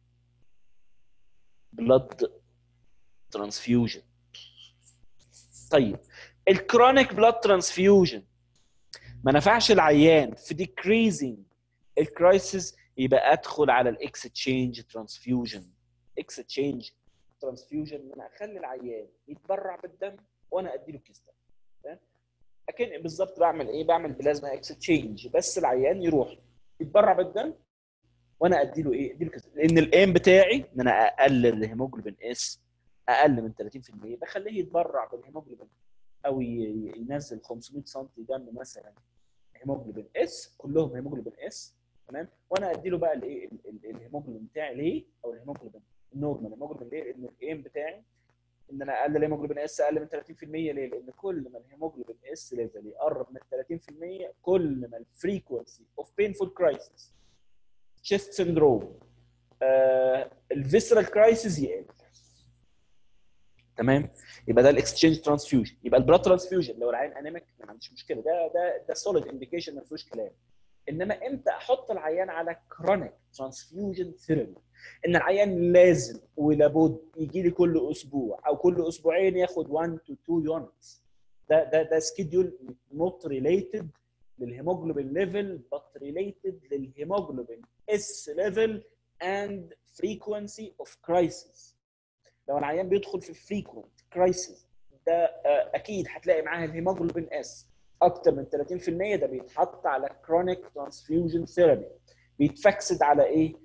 بلاد ترانسفيوجن. طيب الكرونيك بلاد ترانسفيوجن ما نفعش العيان في decreasing الكرايسيس، يبقى ادخل على الاكستشينج ترانسفيوجن. اكستشينج ترانسفيوجن ان انا اخلي العيان يتبرع بالدم وانا ادي له كيس دم. اكن بالظبط بعمل ايه؟ بعمل بلازما اكستشينج، بس العيان يروح يتبرع بالدم وانا ادي له ايه؟ ادي له كيس، لان الايم بتاعي ان انا اقلل الهيموجلوبين اس اقل من 30%، بخليه يتبرع بالهيموجلوبين او ينزل 500 سم دم مثلا هيموجلوبين اس، كلهم هيموجلوبين اس، تمام، وانا ادي له بقى الايه؟ الهيموجلوبين بتاعي ليه؟ او الهيموجلوبين النورمال الهيموجلوبين ليه؟ لان الايم بتاعي ان انا اقلل الهيموجلوبين اس اقل من 30%. ليه؟ لان كل ما الهيموجلوبين اس ليفل يقرب من 30% كل ما الفريكونسي اوف بينفول كرايسيس، تشيست سندروم، الفيسرال كرايسيس يقل. تمام. يبقى ده الاكستشينج ترانسفيوجن. يبقى البلاد ترانسفيوجن لو العيان انيميك ما عنديش مشكله، ده سوليد انديكيشن ما فيهوش كلام. انما امتى احط العيان على كرونيك ترانسفيوجن ثيرابي؟ ان العيان لازم ولابد يجي لي كل اسبوع او كل اسبوعين ياخد 1 to 2 يونتس. ده سكيدول نوت ريليتد للهيموجلوبين ليفل but related للهيموجلوبين اس ليفل and frequency of crisis. لو العيان بيدخل في frequent crisis ده اكيد هتلاقي معاه الهيموجلوبين اس اكتر من 30%، ده بيتحط على كرونيك ترانسفيوجن ثيرابي. بيتفكسد على ايه؟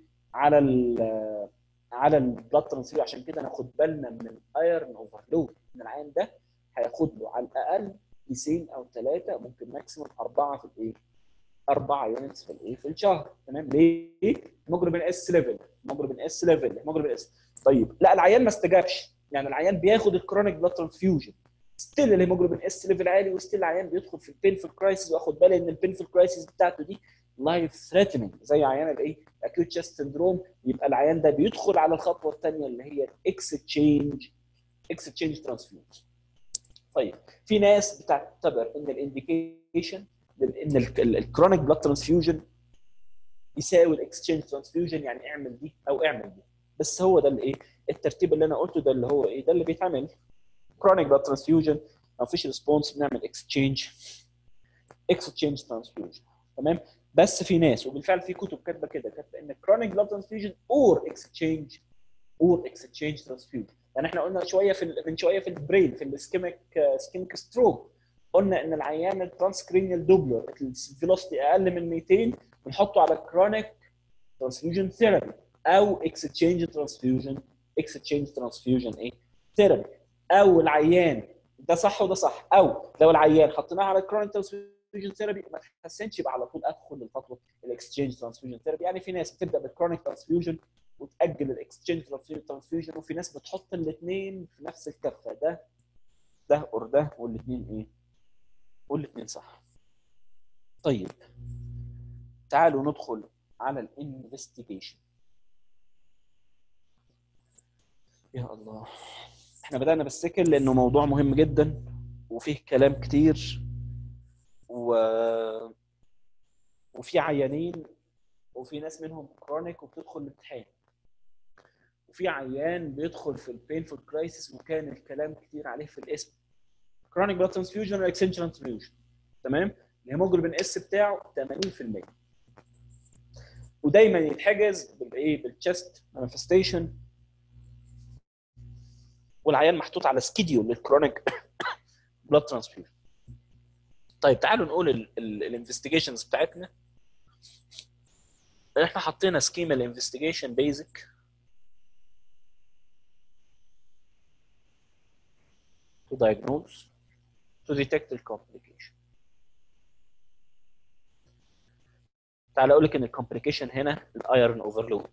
على البلاد ترانسفيوجن. عشان كده ناخد بالنا من الايرن اوفرلود، ان العيان ده هياخد له على الاقل كيسين او 3 ممكن ماكسيموم 4 في الايه؟ 4 يونتس في الايه؟ في الشهر. تمام. ليه؟ هيموجلوبين اس ليفل، هيموجلوبين اس ليفل، هيموجلوبين اس. طيب لا العيان ما استجابش، يعني العيان بياخد الكرونيك بلاد ترانسفيوجن ستيل الهيموجلوبين اس ليفل عالي، وستيل العيان بيدخل في البينفول كرايسيس، واخد بالي ان البينفول كرايسيس بتاعته دي لايف ثريتنينج زي عيان الايه؟ الاكيوت تشست سندروم. يبقى العيان ده بيدخل على الخطوه الثانيه اللي هي اكستشينج ترانسفيوجن. طيب في ناس بتعتبر ان الانديكيشن ان الكرونيك بلاد ترانسفيوجن يساوي الاكستشينج ترانسفيوجن، يعني اعمل دي او اعمل دي. بس هو ده الايه؟ الترتيب اللي انا قلته ده اللي هو ايه؟ ده اللي بيتعمل chronic blood transfusion ما فيش ريسبونس بنعمل exchange transfusion. تمام. بس في ناس وبالفعل في كتب كاتبه كده، كاتبه ان chronic blood transfusion or exchange transfusion. يعني احنا قلنا شويه من شويه في البرين في السكيميك ستروك قلنا ان العيان الترانسكرينيال دوبلر الفيلوسيتي اقل من 200 بنحطه على كرونيك ترانسفيوجن ثيرابي او exchange transfusion ايه؟ ثيرابي. او العيان ده صح وده صح، او لو العيان حطيناه على كرونيك ترانسفيوجن ثيرابي ما تحسنش يبقى على طول ادخل للخطوه الاكستشينج ترانسفيوجن ثيرابي. يعني في ناس بتبدا بالكرونيك ترانسفيوجن وتاجل الاكستشينج ترانسفيوجن، وفي ناس بتحط الاثنين في نفس الكفه، ده اور ده، والاثنين ايه؟ والاثنين صح. طيب تعالوا ندخل على الانفستيجيشن. يا الله، احنا بدأنا بالسكن لانه موضوع مهم جدا وفيه كلام كتير وفي عيانين وفي ناس منهم كرونيك وبتدخل الامتحان، وفي عيان بيدخل في البينفول كرايسيس وكان الكلام كتير عليه في الاسم كرونيك بلاد ترانسفيوجن ولا اكستشينج ترانسفيوجن. تمام. الهيموجلوبين اس بتاعه 80%، ودايما يتحجز بالايه؟ بالتشست بلاد ترانسفيوجن. طيب تعالوا نقول الانفستيجيشنز بتاعتنا. احنا حطينا سكيما الانفستيجيشن بيزك to diagnose to detect the complication. تعال اقول لك ان الكومبليكيشن هنا الايرون اوفرلود.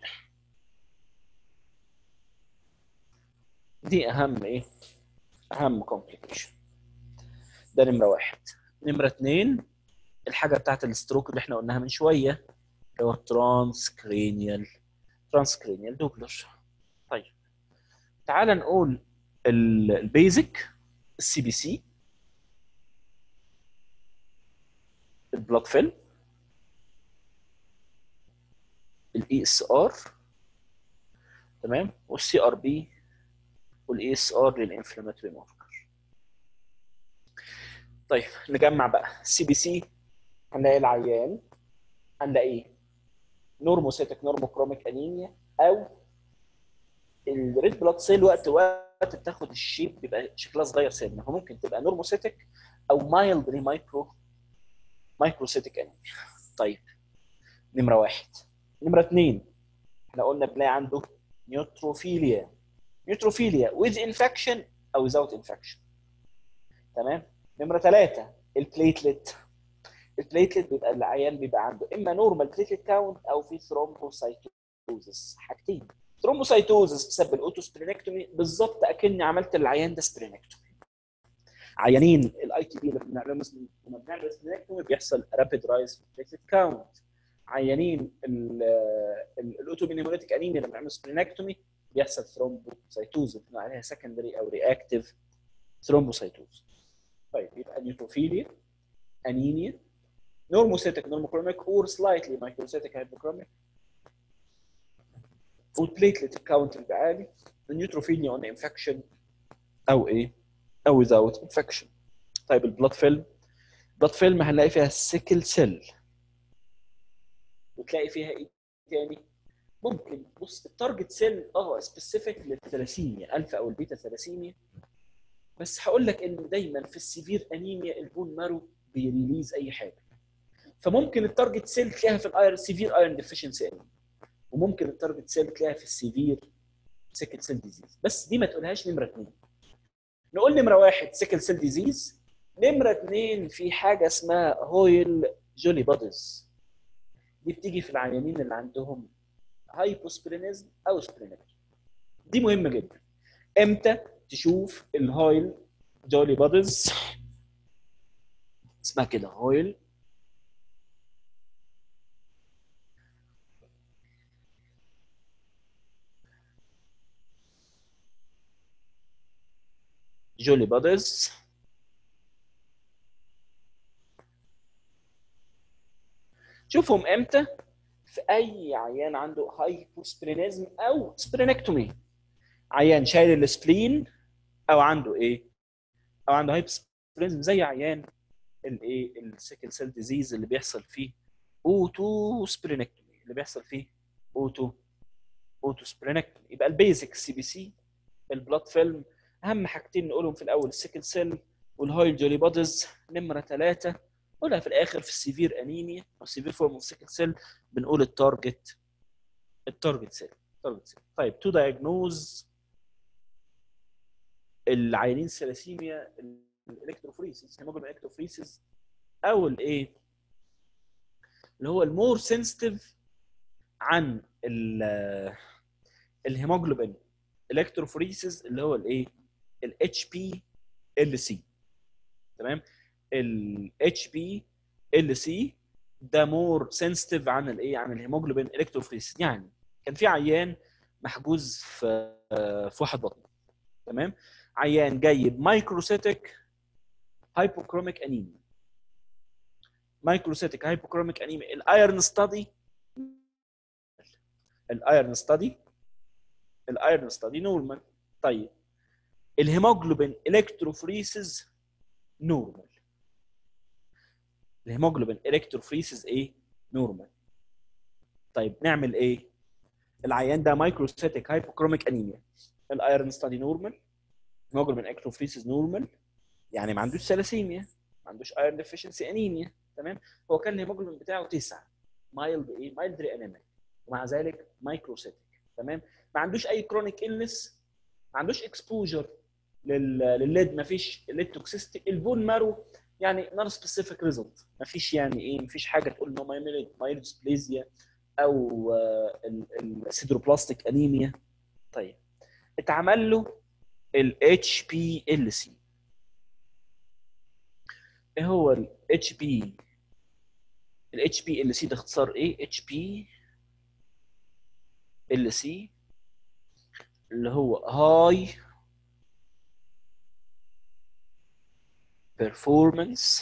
دي اهم ايه؟ اهم كومبليكيشن. ده نمره واحد. نمره اثنين الحاجه بتاعت الستروك اللي احنا قلناها من شويه اللي هو ترانسكرينيال دوبلر. طيب تعال نقول البيزك السي بي سي، البلاد فيلم، الاي اس ار، تمام، والسي ار بي والاي اس ار للانفلاماتوري ماركر. طيب نجمع بقى السي بي سي. هنلاقي العيان هنلاقيه نورموسيتك نورموكروميك انيميا، او الريد بلاد سيل وقت بتاخد الشيب بيبقى شكلها صغير سنه، فممكن تبقى نورموسيتك او مايلدلي مايكروسيتك انيميا. طيب نمره واحد. نمره اثنين احنا قلنا بنلاقي عنده نيوتروفيليا with infection او without infection. تمام. نمره ثلاثه البليتلت بيبقى العيان بيبقى عنده اما نورمال بليتلت كاونت او في ثرومبوسايتوزس. حاجتين، ثرومبوسايتوزس بسبب الاوتوسبرينكتومي، بالظبط اكني عملت للعيان ده سبرينكتومي. عيانين الاي تي بي لما بنعمل سبرينكتومي بيحصل رابيد رايز في البليتلت كاونت. عيانين الاوتومينيموليتيك انيميا لما بنعمل سبرينكتومي بيحصل ثرومبوسايتوزس بنقول عليها سكندري او رياكتيف ثرومبوسايتوزس. طيب يبقى نيوتروفيليا، انيميا، نورموسيتك نورموكروميك اور سلايتلي مايكروسيتك هايبوكروميك، والبليتلت كاونت بيبقى عالي، النيوتروفيليا اون انفكشن او ايه او without انفكشن. طيب البلاد فيلم هنلاقي فيها السيكل سيل، وتلاقي فيها ايه تاني؟ ممكن بص التارجت سيل سبيسيفيك للثلاسيميا الفا او البيتا ثلاسيميا، بس هقول لك ان دايما في السيفير انيميا البون مارو بيريليز اي حاجه، فممكن التارجت سيل تلاقيها في الايرون سيفير ايرون ديفيشنسي انيميا، وممكن التارجت سيل تلاقيها في السيفير سيكل سيل ديزيز. بس دي ما تقولهاش نمره اثنين. نقول نمره واحد سيكل سيل ديزيز، نمره اثنين في حاجه اسمها هويل جولي بوديز. دي بتيجي في العيانين اللي عندهم هايبوسبرينيزم او سبرينكتومي. دي مهمه جدا. امتى تشوف الهويل جولي بوديز؟ اسمها كده هويل جولي بوديز. شوفهم امتى؟ في اي عيان عنده هايبوسبرينيزم او سبرينكتومي، عيان شايل السبلين او عنده ايه او عنده هايبوسبرينيزم، زي عيان الايه السيكل سيل ديزيز اللي بيحصل فيه اوتو سبرينكتومي، اللي بيحصل فيه اوتو سبرينكتومي. يبقى البيزك سي بي سي، البلاد فيلم، اهم حاجتين نقولهم في الاول السيكل سيل والهايل جولي بوديز. نمره ثلاثه نقولها في الاخر في السيفير انيميا او سيفير فورم اوف سيكل سيل بنقول التارجت سيل. طيب تو دايجنوز العيانين الثلاسيميا، الالكتروفوريسيس، هيموجلوبين الكتروفوريسيس، او الايه اللي هو المور سنسيتيف عن الهيموجلوبين الكتروفوريسيس اللي هو الايه الاتش بي ال سي. تمام. الاتش بي ال سي ده مور سنسيتيف عن الايه عن الهيموجلوبين الكتروفوريسيس. يعني كان في عيان محجوز في واحد بطن، تمام، عيان جايب مايكروسيتك هايبوكروميك انيميا. مايكروسيتك هايبوكروميك انيميا، الايرن ستادي نورمال. طيب الهيموجلوبين الكتروفوريسيس نورمال. الهيموجلوبين الكتروفوريسيس ايه؟ نورمال. طيب نعمل ايه؟ العيان ده مايكروسيتك هايبوكروميك انيميا، الايرن ستادي نورمال، هيموجلوبين الكتروفوريسيس نورمال، يعني ما عندوش ثلاسيميا، ما عندوش ايرون ديفيشنسي انيميا، تمام. هو كان الهيموجلوبين بتاعه 9، مايلد ايه، مايلد انيميك، ومع ذلك مايكروسيتيك، تمام. ما عندوش اي كرونيك إلنس، ما عندوش اكسبوجر للليد، ما فيش ليد توكسيستي. البون مارو يعني نون سبيسيفيك ريزلت، ما فيش يعني ايه، ما فيش حاجه تقول انه مايلودسبليزيا او السيدروبلاستيك انيميا. طيب اتعمل له الاتش بي ال سي. ايه هو الاتش بي؟ الاتش بي ال سي ده اختصار ايه؟ اتش بي ال سي اللي هو هاي بيرفورمانس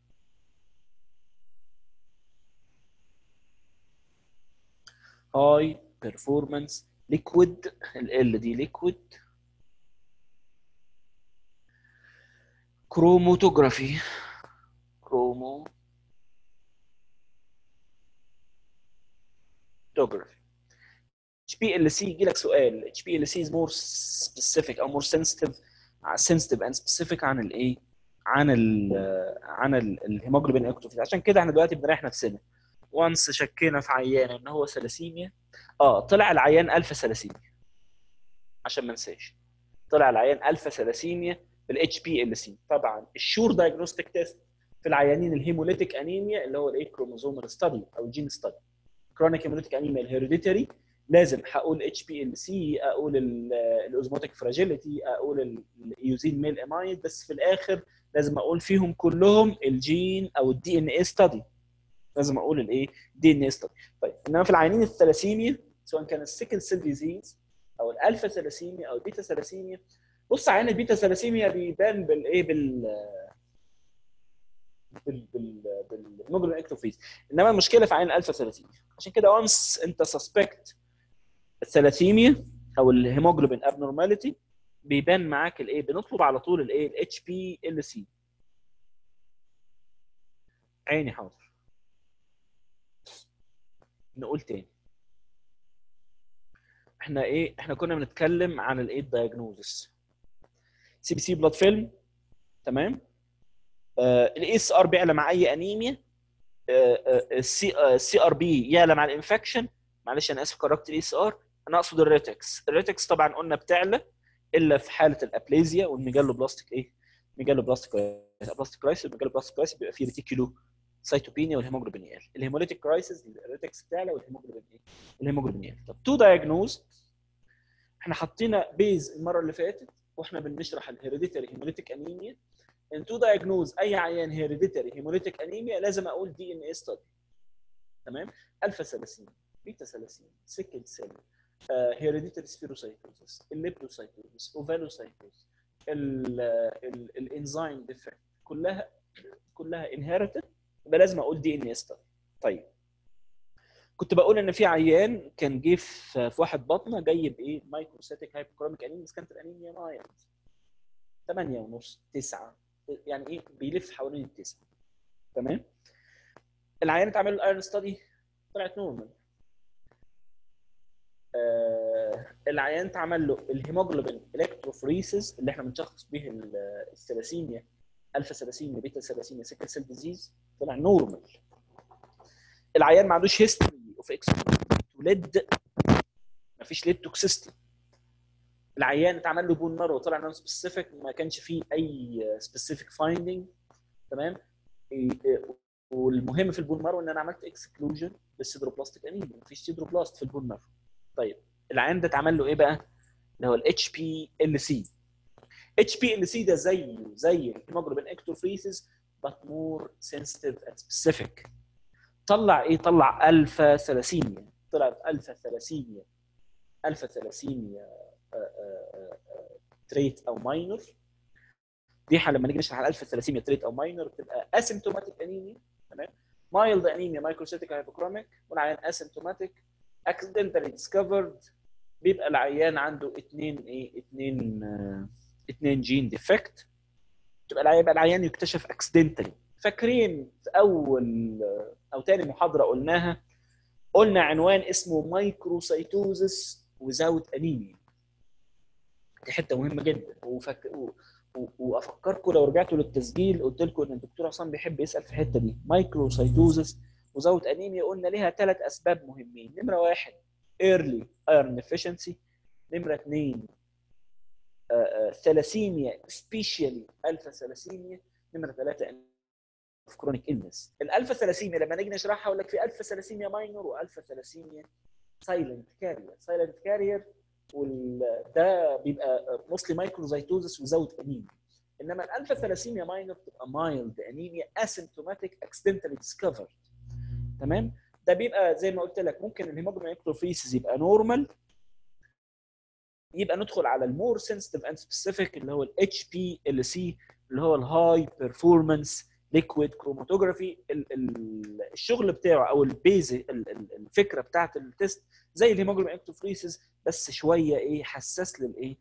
هاي بيرفورمانس ليكويد، ال دي ليكويد كروماتوجرافي. كروماتوجرافي. اتش بي ال سي يجي لك سؤال، اتش بي ال سي از مور سبيسيفيك او مور سنسيتيف اند سبيسيفيك عن الايه؟ عن الهيموجلوبين اكتوفيز. عشان كده احنا دلوقتي بنريح نفسنا وانس شكينا في عيان ان هو ثلاسيميا. طلع العيان الفا ثلاسيميا، عشان ما انساش، طلع العيان الفا ثلاسيميا بالاتش بي ال سي. طبعا الشور دايجنوستيك تيست في العيانين الهيموليتيك انيميا اللي هو الايه، كروموزومال ستادي او جين ستادي. كرونيك هيموليتيك انيميا الهيريديتري لازم هقول اتش بي ال سي، اقول الاوزموتيك فراجيليتي، اقول الايوزين ميل امايد، بس في الاخر لازم اقول فيهم كلهم الجين او الدي ان اي ستادي، لازم اقول الايه، دي ان اي ستادي. طيب انما في العيانين الثلاسيميا سواء كان السيكل سيل ديزيز او الالفا ثلاسيميا او البيتا ثلاسيميا، بص عيان البيتا ثلاسيميا بيبان بالايه، بالهيموجلوبين اكتوفيز. انما المشكله في عين الالفا ثلاسيميا. عشان كده وانس انت سسبكت الثلاسيميا او الهيموجلوبين ابنورماليتي بيبان معاك الايه، بنطلب على طول الايه، الاتش بي ال سي. عيني حاضر. نقول تاني، احنا كنا بنتكلم عن الايه، الدايجنوزس. سي بي سي بلاد فيلم، تمام. الاي اس ار بيعلى مع اي انيميا. السي ار بي يعلى مع الانفكشن. معلش انا اسف كررت الاي اس ار، انا اقصد الريتكس. الريتكس طبعا قلنا بتعلى الا في حاله الابليزيا والميجالو بلاستيك ايه، ميجالو بلاستيك كرايسيس. الميجالو بلاستيك كرايسيس بيبقى فيه ريتيكولو سايتوبينيا والهيموجلوبين يقل. الهيموليتيك كرايسيس الريتكس بتعلى والهيموجلوبين ايه، الهيموجلوبين يقل. طب تو دايجنوز، احنا حطينا بيز المره اللي فاتت واحنا بنشرح الهيريديتري هيموليتيك انيميا. ان تو دايجنوز اي عيان هيريديتري هيموليتيك انيميا لازم اقول دي ان اي ستادي، تمام. الفا ثلاسيميا، بيتا ثلاسيميا، سيكل سيل، هيريديتري سبيروسايتوزس، الليبتوسايتوزس، اوفالوسايتوزس، الانزيم ديفكت، كلها انهيرتد، يبقى لازم اقول دي ان اي ستادي. طيب كنت بقول ان في عيان كان جه في واحد بطنه جاي بايه، مايكروسيتيك هايبوكروميك انيميا، كانت الانيميا مايلد 8 ونص 9، يعني ايه، بيلف حوالين التسعه، تمام. العيان اتعمل له ايرون ستادي طلعت نورمال. العيان اتعمل له الهيموجلوبين الكتروفوريسيس اللي احنا بنشخص به الثلاسيميا، الفا ثلاسيميا، بيتا ثلاسيميا، سيكل سيل ديزيز، طلع نورمال. العيان ما عندوش هيستوري اوف اكسبوجر تو ليد، ما فيش ليد توكسيستي. العيان اتعمل له بون مارو وطلع نون سبيسيفيك، ما كانش فيه اي سبيسيفيك فايندنج، تمام. والمهم في البون مارو ان انا عملت اكسكلوجن للسيدروبلاستيك انيميا، مفيش سيدروبلاست في البون مارو. طيب العيان ده اتعمل له ايه بقى؟ اللي هو الاتش بي ال سي. اتش بي ال سي ده زي الهيموجلوبين اكتوفريسيس but more sensitive and specific. طلع ايه؟ طلع الفا ثلاسيميا. طلعت الفا ثلاسيميا تريت او ماينور. دي لما نيجي نشرح على الالفا ثلاسيميا تريت او ماينور بتبقى اسيمتوماتيك انيميا، تمام. مايلد انيميا مايكروسيتيك هايبوكروميك، والعيان اسيمتوماتيك. اكسيدنتالي ديسكفرد بيبقى العيان عنده اثنين جين ديفكت. يبقى العيان يكتشف اكسيدنتالي. فاكرين في اول او ثاني محاضره قلنا عنوان اسمه مايكروسايتوزس وزاوت انيميا. دي حته مهمه جدا. وافكركم لو رجعتوا للتسجيل قلت لكم ان الدكتور عصام بيحب يسال في الحته دي. مايكروسايتوزس وزاوت انيميا قلنا ليها 3 اسباب مهمين. نمره 1 early iron deficiency. نمره 2 ثلاسيميا سبيشالي الفا ثلاسيميا. نمره 3 في كرونيك إلنس. الالفا ثلاسيميا لما نيجي نشرحها اقول لك في الفا ثلاسيميا ماينور والفا ثلاسيميا سايلنت كارير. سايلنت كارير ده بيبقى موستلي مايكروزايتوزس وزاوت انيميا. انما الالفا ثلاسيميا ماينور بتبقى مايلد انيميا اسيمتوماتيك اكسيدنتالي ديسكفرد. تمام. ده بيبقى زي ما قلت لك ممكن الهيموجلوبين الكتروفوريسيس يبقى نورمال، يبقى ندخل على المور سنسيتيف اند سبيسيفيك اللي هو الاتش بي ال سي اللي هو الهاي بيرفورمانس ليكويد كروماتوجرافي. الشغل بتاعه او البيزك الفكره بتاعت التست زي الهيموجلوبين الكتروفوريسيس بس شويه ايه حساس للايه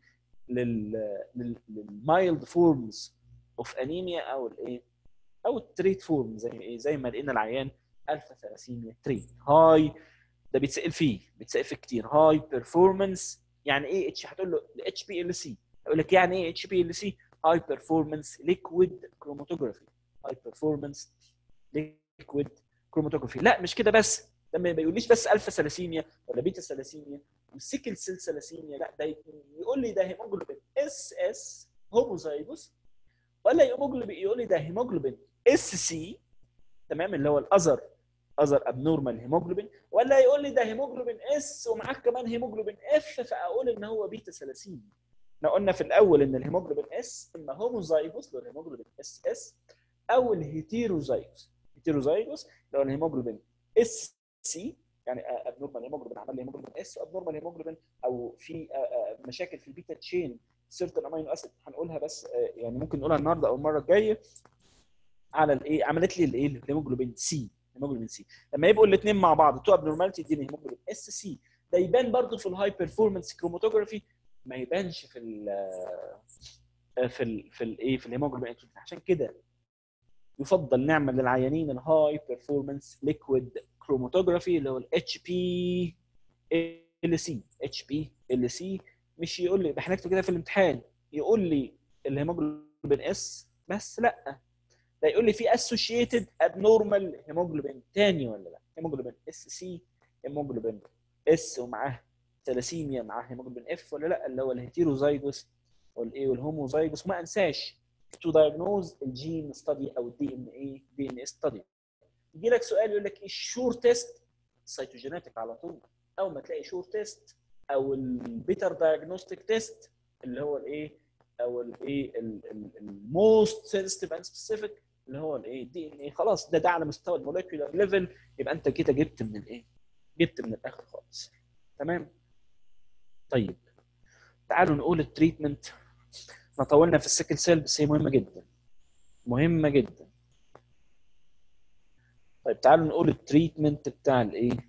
للمايلد فورمز اوف انيميا او الايه او التريت فورم زي ايه زي ما لقينا العيان الفا ثلاسيميا تريت هاي. ده بيتسال فيه كتير هاي بيرفورمانس يعني ايه اتش. هتقول له اتش بي ال سي يقول لك يعني ايه اتش بي ال سي هاي بيرفورمانس ليكويد كروماتوجرافي. هاي بيرفورمانس ليكويد كروماتوجرافي. لا مش كده بس، ده ما بيقوليش بس الفا ثلاسيميا ولا بيتا ثلاسيميا وسيكل سيل ثلاسيميا. لا ده يقول لي ده هيموجلوبين اس اس هوموزايجوس، ولا يقول لي ده هيموجلوبين اس سي تمام اللي هو الاذر ابنورمال هيموجلوبين، ولا يقول لي ده هيموجلوبين اس ومعاك كمان هيموجلوبين اف فاقول ان هو بيتا ثلاسيميا. احنا قلنا في الاول ان الهيموجلوبين اس اما هوموزايجوس اللي هو الهيموجلوبين اس اس او الهيتيروزايجوس. هيتيروزايجوس اللي هو الهيموجلوبين اس سي يعني ابنورمال هيموجلوبين عمل لي هيموجلوبين اس وابنورمال هيموجلوبين او في مشاكل في البيتا تشين سيرتن امينو اسيد هنقولها بس يعني ممكن نقولها النهارده او المره الجايه على الايه عملت لي الايه الهيموجلوبين سي. هيموجلوبين سي لما يبقوا الاثنين مع بعض تو ابنورماليتي يديني هيموجلوبين اس سي. ده يبان برضو في الهاي بيرفورمانس كروماتوجرافي ما يبانش في الايه في الهيموجلوبين. عشان كده يفضل نعمل للعيانين الهاي بيرفورمانس ليكويد كروماتوجرافي اللي هو الاتش بي ال سي. اتش بي ال سي مش يقول لي احنا نكتب كده في الامتحان يقول لي الهيموجلوبين اس بس، لا ده يقول لي في اسوشيتد ابنورمال هيموجلوبين تاني ولا لا. هيموجلوبين اس سي هيموجلوبين اس ومعاه ثلاسيميا معاه هيموجلوبين اف ولا لا اللي هو الهيتيروزايجوس والايه والهوموزايجوس. وما انساش تو دايجنوز الجين ستادي او الدي ان اي دي ان اي ستادي. يجي لك سؤال يقول لك ايه الشور تيست سيتوجينيتك على طول. اول ما تلاقي شور تيست او البيتر دايجنوستيك تيست اللي هو الايه او الايه الموست سنسيتيف اند سبيسيفيك اللي هو الايه دي ان ايه. خلاص ده على مستوى الموليكيولار ليفل يبقى انت كده جبت من الايه جبت من الاخر خالص. تمام. طيب تعالوا نقول التريتمنت. احنا طولنا في السيكل سيل بس هي مهمه جدا مهمه جدا. طيب تعالوا نقول التريتمنت بتاع الايه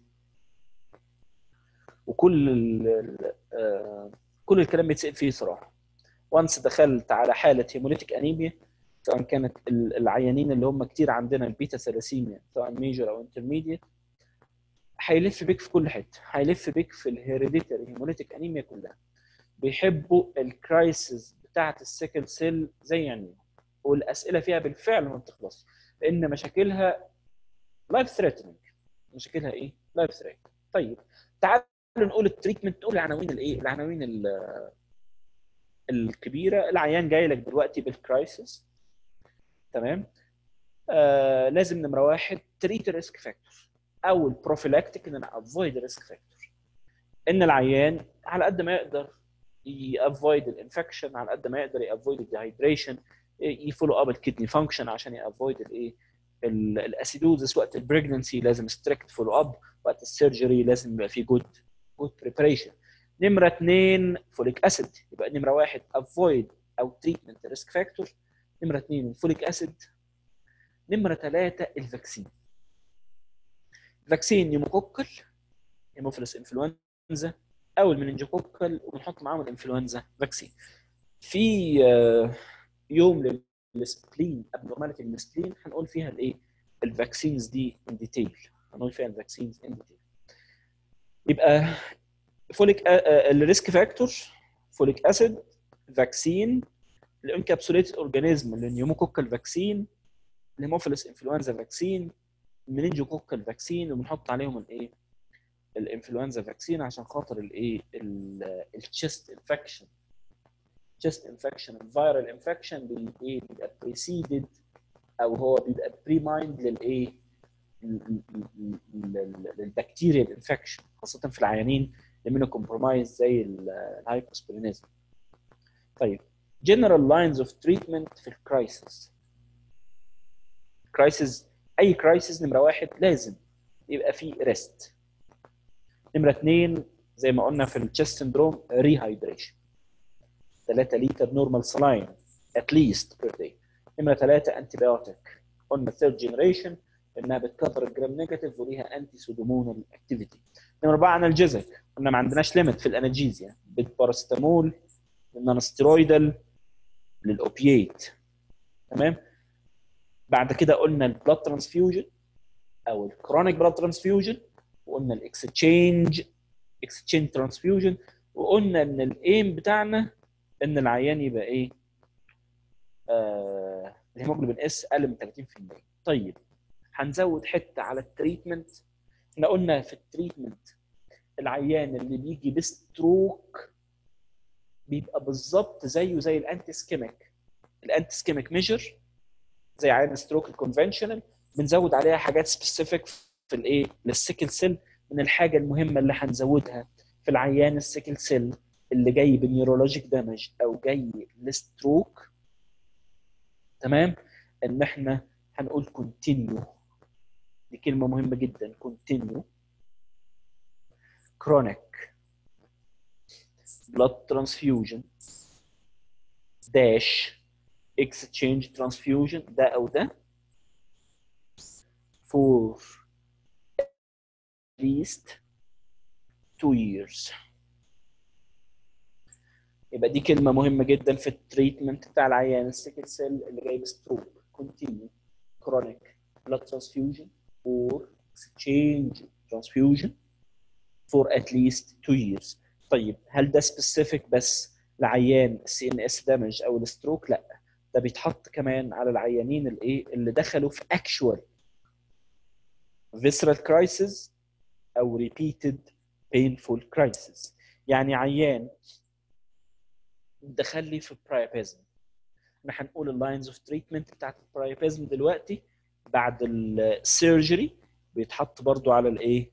وكل كل الكلام بيتسال فيه صراحه. وانس دخلت على حاله هيموليتيك انيميا سواء كانت العيانين اللي هم كتير عندنا البيتا ثلاسيميا سواء ميجر او انترميديت هيلف بيك في كل حته. هيلف بيك في الهيريديتري هيموليتيك انيميا كلها. بيحبوا الكرايسيس بتاعه السيكل سيل زي يعني والاسئله فيها بالفعل ما بتخلص لان مشاكلها لايف ثريتنينج. مشاكلها ايه؟ لايف ثريتنينج. طيب تعالوا نقول التريتمنت. نقول العناوين الايه العناوين الكبيره. العيان جاي لك دلوقتي بالكرايسيس تمام. لازم نمره 1 تريت ريسك فاكتور او البروفيلاكتيك ان انا افويد ريسك فاكتور. ان العيان على قد ما يقدر يافويد الانفكشن على قد ما يقدر يافويد الديهايدريشن يفولو اب الكدني فانكشن عشان يافويد الايه الاسيدوزس. وقت البريجننسي لازم ستريكت فولو اب. وقت السيرجري لازم يبقى في جود بريباريشن. نمره 2 فوليك اسيد. يبقى نمره 1 افويد او تريتمنت ريسك فاكتور. نمره 2 الفوليك اسيد. نمره 3 الفاكسين. فاكسين نيموكوكل هيموفيلس انفلونزا او المننجوكوكل وبنحط معاهم الانفلونزا فاكسين. في يوم للسبلين ابنورماليتي للسبلين هنقول فيها الايه الفاكسينز دي ان ديتيل. هنقول فيها الفاكسينز ان ديتيل. يبقى فوليك الريسك فاكتور فوليك اسيد فاكسين الانكابسوليتد اورجانيزم النيوموكوكال فاكسين، الهيموفيلس انفلونزا فاكسين، المننجوكوكال فاكسين، وبنحط عليهم الايه الانفلونزا فاكسين عشان خاطر الايه التشست انفكشن. تشست انفكشن الفيرال انفكشن بيبقى بريسيدد او هو بيبقى بريمايند للايه للبكتيريال انفكشن، خاصه في العيانين اللي كومبرومايز زي الهايبوسبلينيزم. طيب general lines of treatment في الكرايسيس. كرايسيس، اي كرايسيس نمره واحد لازم يبقى فيه ريست. نمره اثنين زي ما قلنا في التشست سندروم ريهايدريشن 3 لتر نورمال سلاين at least per day. نمره 3 انتي بايوتيك، قلنا ثيرد جنريشن انها بتكفر الجرام نيجاتيف وليها انتي سودومونال اكتيفيتي. نمره 4 انالجيزك، قلنا ما عندناش ليميت في الانالجيزيا، بالبارستامول النون ستيرويدال للاوبيات. تمام. بعد كده قلنا البلاد ترانسفيوجن او الكرونيك بلاد ترانسفيوجن، وقلنا الاكستشينج ترانسفيوجن، وقلنا ان الايم بتاعنا ان العيان يبقى ايه الهيموجلوبين اس اقل من 30%. طيب هنزود حته على التريتمنت. احنا قلنا في التريتمنت العيان اللي بيجي بستروك بيبقى بالظبط زيه زي الانتي سكيميك. الانتي سكيميك ميجر زي عيان ستروك الكونفنشنال، بنزود عليها حاجات سبيسيفيك في الايه للسيكل سيل. من الحاجه المهمه اللي هنزودها في العيان السيكل سيل اللي جاي بنيورولوجيك دامج او جاي لستروك، تمام، ان احنا هنقول كونتينيو. دي كلمه مهمه جدا، كونتينيو كرونيك بلاد ترانسفيوجن داش اكستشينج ترانسفيوجن ده او ده for at least 2 years. يبقى دي كلمه مهمه جدا في التريتمنت بتاع العيان السيكل سيل اللي جاي بستروك. كونتينيو كرونيك بلاد ترانسفيوجن or exchange transfusion for at least 2 years. طيب هل ده سبيسيفيك بس لعيان السي ان اس دامج او الستروك؟ لا، ده بيتحط كمان على العيانين الايه اللي دخلوا في actual visceral crisis او repeated painful crisis. يعني عيان دخل لي في برايابيزم، احنا هنقول اللاينز اوف تريتمنت بتاعت البرايابيزم دلوقتي. بعد السيرجري بيتحط برضو على الايه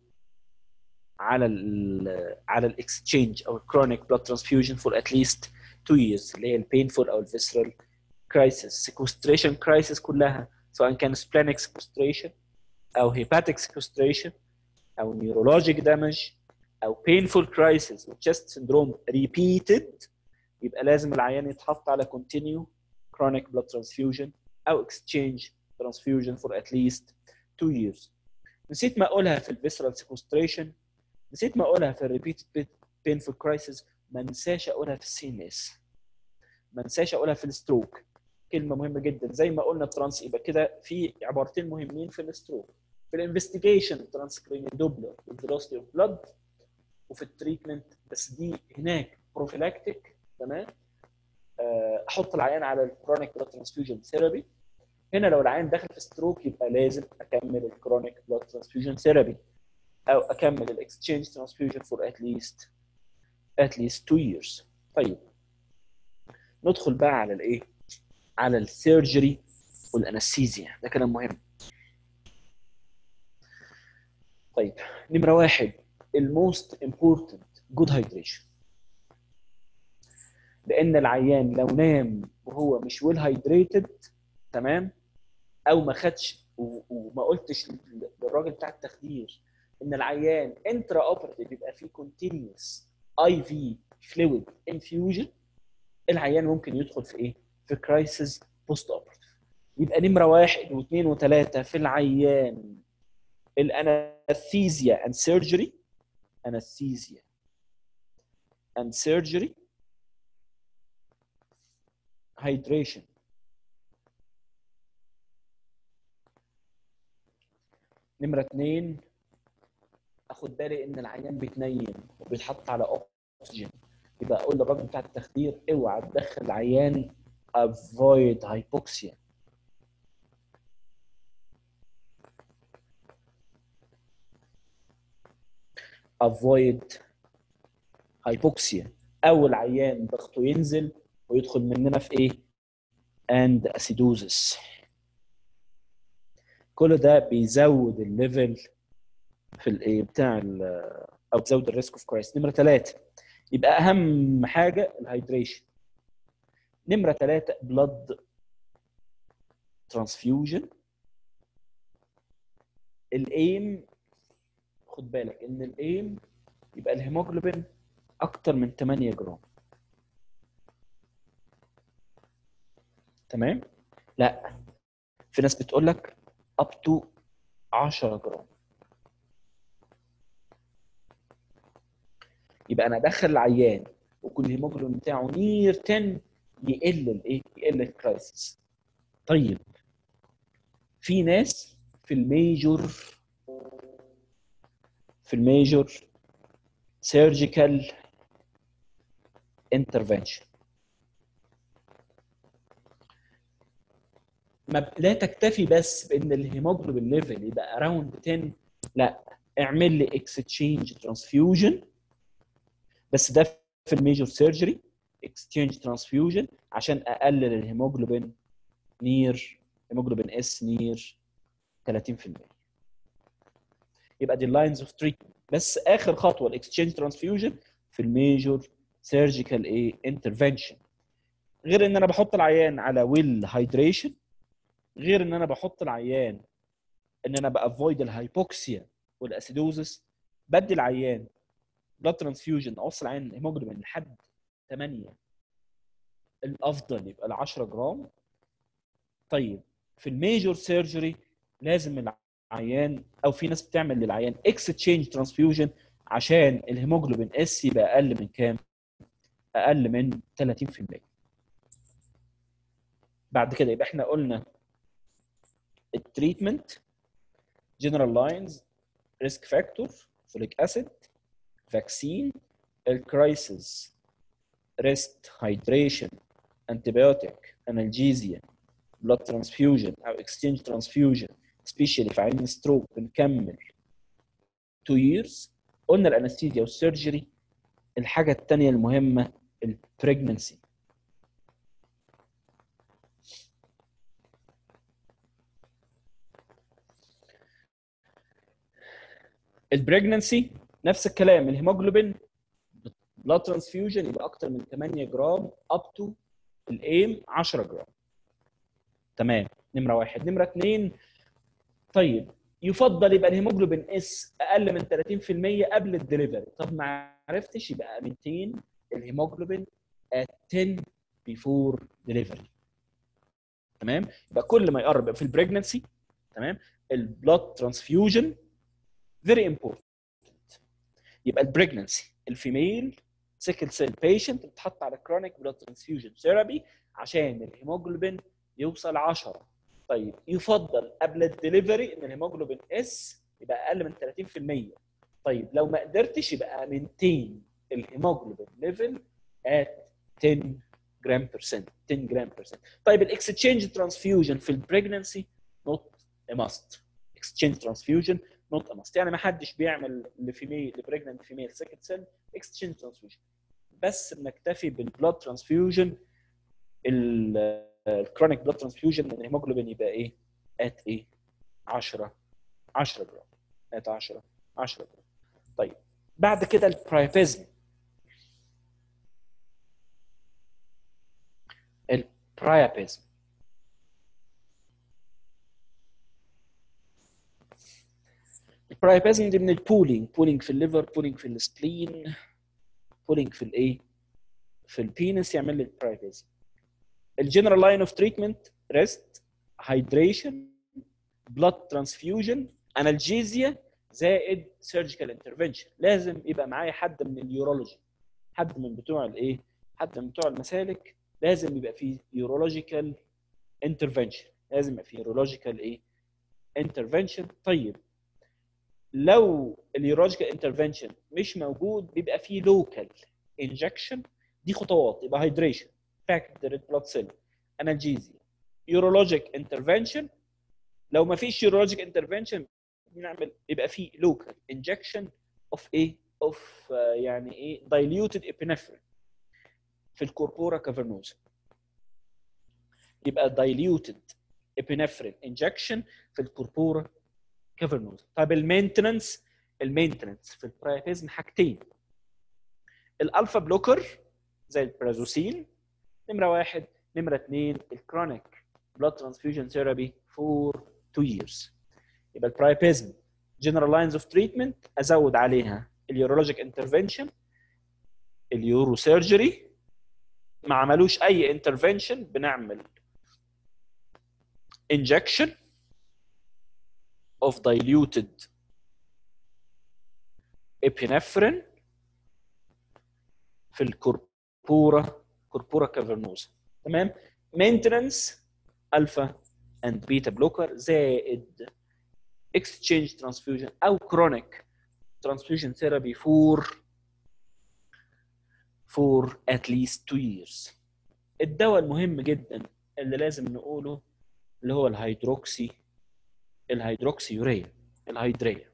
على الاكستشينج او الكرونيك بلاد ترانسفيوجن فور ات ليست 2 years اللي هي البينفول او الفيسرال كرايسيس. سيكوستريشن كرايسيس كلها سواء كان سبلينيك سيكوستريشن او هيباتيك سيكوستريشن او نيورولوجيك دامج او بينفول كرايسيس وتشست سندروم ريبيتد، يبقى لازم العيان يتحط على continue chronic blood transfusion او exchange transfusion for at least 2 years. نسيت ما اقولها في الفيسرال سيكوستريشن، نسيت ما اقولها في الريبيتد بينفول كرايسيس، ما انساش اقولها في السي ان اس، ما انساش اقولها في الستروك. كلمه مهمه جدا زي ما قلنا ترانس، يبقى كده في عبارتين مهمين في الستروك. في الانفستيجيشن ترانسكرينيال دوبلر والفيلوسيتي اوف بلاد، وفي التريتمنت بس دي هناك بروفيلاكتيك. تمام. احط العيان على الكرونيك بلاد ترانسفيوجن ثيرابي. هنا لو العيان داخل في ستروك يبقى لازم اكمل الكرونيك بلاد ترانسفيوجن ثيرابي او اكمل الاكستشينج ترانسفيوجن فور at least 2 years. طيب ندخل بقى على الايه على السيرجري والانستيزيا، ده كلام مهم. طيب نمره واحد الموست امبورتنت جود هايدريشن، لان العيان لو نام وهو مش ويل هايدريتد، تمام، او ما خدش وما قلتش للراجل بتاع التخدير ان العيان انترا اوبرتيف يبقى فيه كونتينيوس اي في فلويد انفيوجن، العيان ممكن يدخل في ايه؟ في كرايسيس بوست اوبرتيف. يبقى نمره واحد واثنين وثلاثه في العيان الانستيزيا اند سيرجري، انستيزيا اند سيرجري، هايدريشن. نمره اثنين اخد بالي ان العيان بيتنيم وبيتحط على اكسجين، يبقى اقول للراجل بتاع التخدير اوعى تدخل العيان avoid hypoxia. avoid hypoxia او العيان ضغطه ينزل ويدخل مننا في ايه؟ and acidosis. كل ده بيزود الليفل في الايه بتاع او بيزود الريسك اوف كرايسيس. نمره 3 يبقى اهم حاجه الهيدريشن. نمره 3 بلاد ترانسفيوجن. الايم خد بالك ان الايم يبقى الهيموجلوبين اكتر من 8 جرام. تمام؟ لا، في ناس بتقول لك up to 10 جرام. يبقى انا ادخل العيان وكل الهيموجلوبين بتاعه نير 10 يقل الايه؟ يقل الكرايسيس. طيب في ناس في الميجور سيرجيكال انترفنشن لا تكتفي بس بان الهيموجلوبين ليفل يبقى اراوند 10، لا اعمل لي اكستشينج ترانسفيوجن، بس ده في الميجور سيرجري اكستشينج ترانسفيوجن عشان اقلل الهيموجلوبين هيموجلوبين اس نير 30%. يبقى دي اللاينز اوف تريتمنت. بس اخر خطوه الاكستشينج ترانسفيوجن في الميجور سيرجيكال ايه انترفنشن. غير ان انا بحط العيان على ويل هايدريشن، غير ان انا بحط العيان ان انا بافويد الهايبوكسيا والاسيدوزس، بدي العيان بلاد ترانسفيوجن اوصل العيان الهيموجلوبين لحد 8، الافضل يبقى ل 10 جرام. طيب في الميجور سيرجري لازم العيان او في ناس بتعمل للعيان اكستشينج ترانسفيوجن عشان الهيموجلوبين اس يبقى اقل من كام؟ اقل من 30%. بعد كده يبقى احنا قلنا التريتمنت جنرال لاينز، ريسك فاكتور، فوليك اسيد، فاكسين، الكرايسيس، ريست، هايدريشن، انتيبيوتيك، انالجيزيا، بلاد ترانسفيوجن او اكستشينج ترانسفيوجن سبيشالي في عين ستروك بنكمل 2 years. قلنا الانستيزيا والسيرجري. الحاجه الثانيه المهمه البريجننسي. البريجننسي نفس الكلام، الهيموجلوبين بلاد ترانسفيوجن يبقى اكتر من 8 جرام اب تو الايم 10 جرام. تمام، نمره 1. نمره 2 طيب يفضل يبقى الهيموجلوبين اس اقل من 30% قبل الدليفري. طب ما عرفتش يبقى مينتين الهيموجلوبين at 10 before delivery. تمام، يبقى كل ما يقرب في البريجننسي. تمام، البلاد ترانسفيوجن فيري امبورتنت. يبقى البريجننسي الفيميل سيكل سيل بيشنت بتتحط على كرونيك بلاد ترانسفيوجن ثيرابي عشان الهيموجلوبين يوصل 10. طيب يفضل قبل الدليفري ان الهيموجلوبين اس يبقى اقل من 30%. طيب لو ما قدرتش يبقى مينتين الهيموجلوبين ليفل ات 10 جرام برسنت. 10 جرام برسنت. طيب الاكستشينج ترانسفيوجن في البريجننسي نوت ا ماست. اكستشينج ترانسفيوجن نوت ا ماست، يعني ما حدش بيعمل لبريجننت فيميل سيكل سيل اكستشينج ترانسفيوجن، بس بنكتفي بالبلاد ترانسفيوجن الكرونيك بلاد ترانسفيوجن ان الهيموجلوبين يبقى ايه؟ ات ايه؟ 10 جرام. ات 10 جرام. طيب بعد كده البرايبيزم. البرايبيزم البرايبيزم دي من بولينج في الليفر، بولينج في السبلين، بولينج في الايه؟ في البينس يعمل لي البرايبيزم. الجنرال لاين اوف تريتمنت ريست، هايدريشن، بلاد ترانسفيوجن، انالجيزيا، زائد سيرجيكال انترفنشن. لازم يبقى معايا حد من اليورولوجي، حد من بتوع الايه؟ حد من بتوع المسالك. لازم يبقى فيه يورولوجيكال انترفنشن، لازم يبقى فيه يورولوجيكال ايه؟ انترفنشن. طيب لو اليورولوجيكال انترفنشن مش موجود بيبقى فيه لوكال انجكشن. دي خطوات، يبقى هايدريشن، باك ذا ريد بلاد سيل، انالجيزيا. يورولوجيك انترفنشن، لو ما فيش يورولوجيك انترفنشن بنعمل يبقى في لوكال انجكشن اوف ايه؟ اوف يعني ايه؟ diluted epinephrine في الكوربورا كافرنوزا. يبقى diluted epinephrine injection في الكوربورا كافرنوزا. طب المينتننس في البرايابيزم حاجتين: الالفا بلوكر زي البرازوسين نمره 1، نمره 2 الكرونيك بلاد ترانسفيوجن ثيرابي فور 2 years. يبقى البرايابيزم جنرال لاينز اوف تريتمنت ازود عليها اليورولوجيك انترفنشن، اليورو سيرجري ما عملوش اي انترفنشن بنعمل injection of diluted epinephrine في الكوربورا كافرنوزا. تمام. مينتننس الفا اند بيتا بلوكر زائد exchange transfusion او chronic transfusion therapy for at least 2 years. الدواء المهم جدا اللي لازم نقوله اللي هو الهيدروكسيوريا، الهيدريا.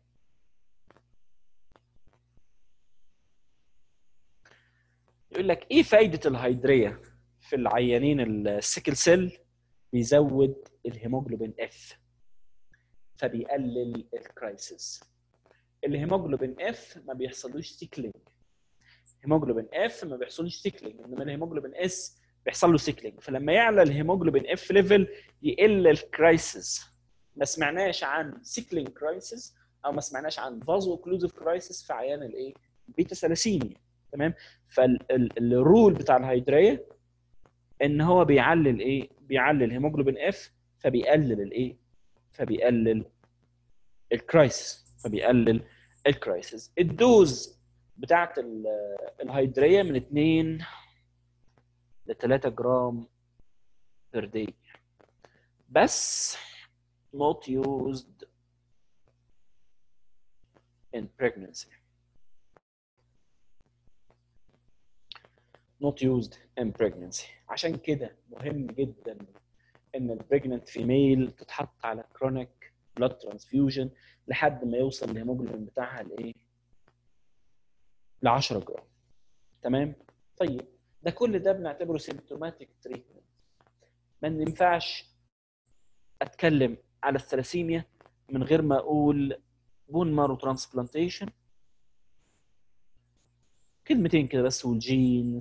يقول لك ايه فايده الهيدريا في العيانين السيكل سيل؟ بيزود الهيموجلوبين اف فبيقلل الكرايسيس. الهيموجلوبين اف ما بيحصلوش سيكلينج، هيموجلوبين اف ما بيحصلوش سيكلينج، انما الهيموجلوبين اس بيحصل له سيكلينج. فلما يعلى الهيموجلوبين اف ليفل يقل الكرايسيس. ما سمعناش عن سيكلينج كرايسيس او ما سمعناش عن فازو اوكلوزيف كرايسيس في عيان الايه؟ بيتا ثلاسيميا. تمام. فالرول بتاع الهيدريا ان هو بيعلل ايه؟ بيعلل هيموجلوبين اف فبيقلل الايه؟ فبيقلل الكرايسيس. الدوز بتاعت الهيدريا من 2 ل 3 جرام per day بس not used in pregnancy. عشان كده مهم جدا ان البريجننت فيميل تتحط على كرونيك بلاد ترانسفيوجن لحد ما يوصل الهيموجلوبين بتاعها لايه؟ ل 10 جرام. تمام. طيب ده كل ده بنعتبره سيمبتوماتيك تريتمنت. ما ينفعش اتكلم على الثلاسيميا من غير ما اقول بون مارو ترانسبلانتيشن، كلمتين كده بس، والجين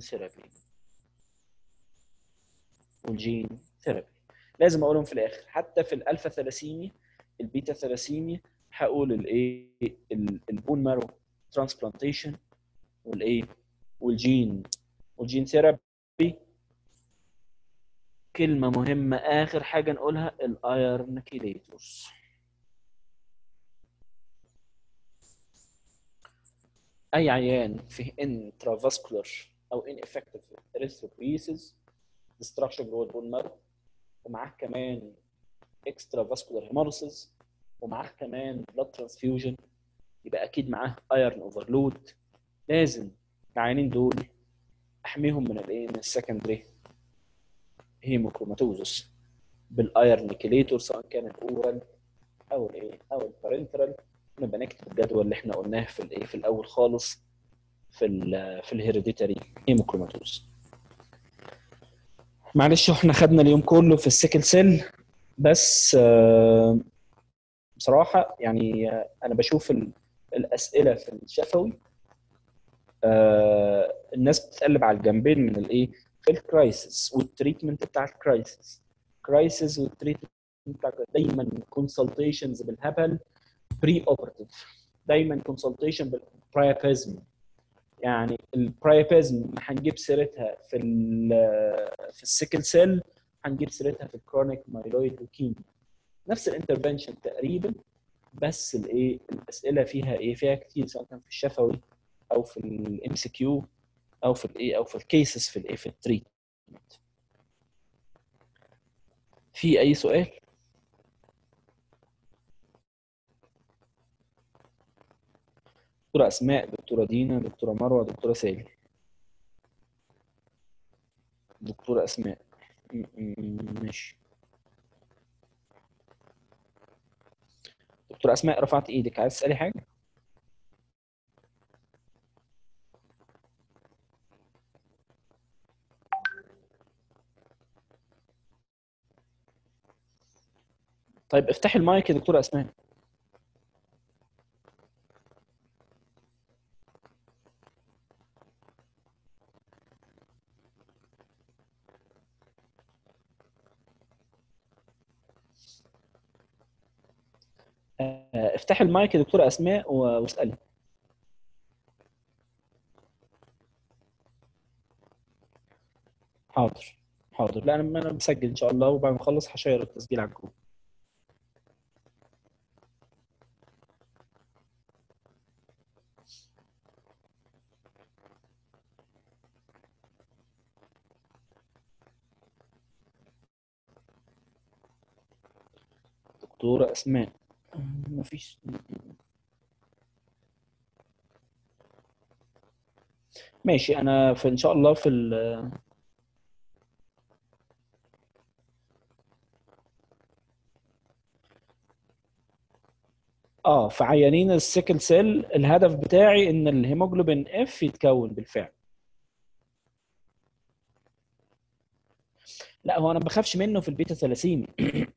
ثيرابي لازم اقولهم في الاخر. حتى في الالفا ثلاسيميا، البيتا ثلاسيميا هقول الايه؟ البون مارو ترانسبلانتيشن والايه؟ والجين ثيرابي. كلمه مهمه اخر حاجه نقولها الايرن كيليتورز. اي عيان فيه انترافاسكولار او ineffective erythropoiesis destruction جوه البون مارو، ومعاه كمان اكسترا فاسكولار هيموليسيس، ومعاه كمان بلاد ترانسفيوجن، يبقى اكيد معاه ايرن اوفرلود. لازم العيانين دول احميهم من الايه؟ من السكندري هيموكروماتوزس بالايرن كيليتور، سواء كان الاورال او الايه؟ او البارنترال. نبقى نكتب الجدول اللي احنا قلناه في الايه؟ في الاول خالص في الهيريديتاري هيموكروماتوز. معلش احنا خدنا اليوم كله في السيكل سيل بس. بصراحه يعني انا بشوف الاسئله في الشفوي الناس بتقلب على الجنبين من الايه؟ في الكرايسيس والتريتمنت بتاع الكرايسيس والتريتمنت بتاع دايما كونسلتيشنز بالهبل بري اوبرتيف، دايما كونسلتيشن بالبرايابيزم. يعني البرايابيزم هنجيب سيرتها في السيكل سيل، هنجيب سيرتها في الكرونيك مايلويد لوكيميا. نفس الانترفنشن تقريبا، بس الايه؟ الاسئله فيها ايه؟ فيها كتير، سواء كان في الشفوي او في الام سي كيو او في الايه؟ او في الكيسز في الايه؟ في التريتمنت. في اي سؤال؟ دكتوره اسماء، دكتوره دينا، دكتوره مروه، دكتوره سالي. دكتوره اسماء. ماشي. دكتور اسماء رفعت ايدك، عايز تسالي حاجه؟ طيب افتحي المايك يا دكتوره اسماء. افتحي المايك يا دكتوره اسماء واسالي. حاضر حاضر. لا انا مسجل ان شاء الله، وبعد ما اخلص هشير التسجيل على الجروب. دكتوره اسماء مفيش. ماشي. انا في ان شاء الله في في عيانين السيكل سيل الهدف بتاعي ان الهيموجلوبين اف يتكون بالفعل. لا هو انا ما بخافش منه في البيتا ثلاسيميا.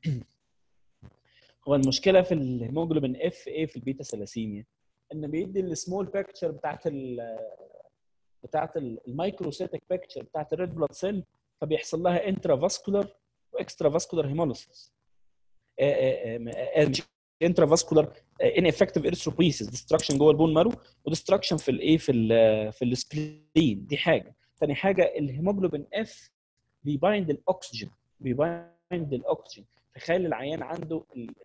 هو المشكله في الهيموجلوبين اف ايه في البيتا ثلاسيميا؟ ان بيدي السمول بيكتشر بتاعت المايكروسيتك بيكتشر بتاعت الريد بلاد سيل، فبيحصل لها انترا فاسكولار واكسترا فاسكولار هيموليسيس. مش انترا فاسكولار، ان افكتيف اريثروبويسيس، ديستراكشن جوه البون مارو، وديستراكشن في الايه في السبلين. دي حاجه. ثاني حاجه الهيموجلوبين اف بيبايند الاكسجين، بيبايند الاكسجين، فخلي العيان عنده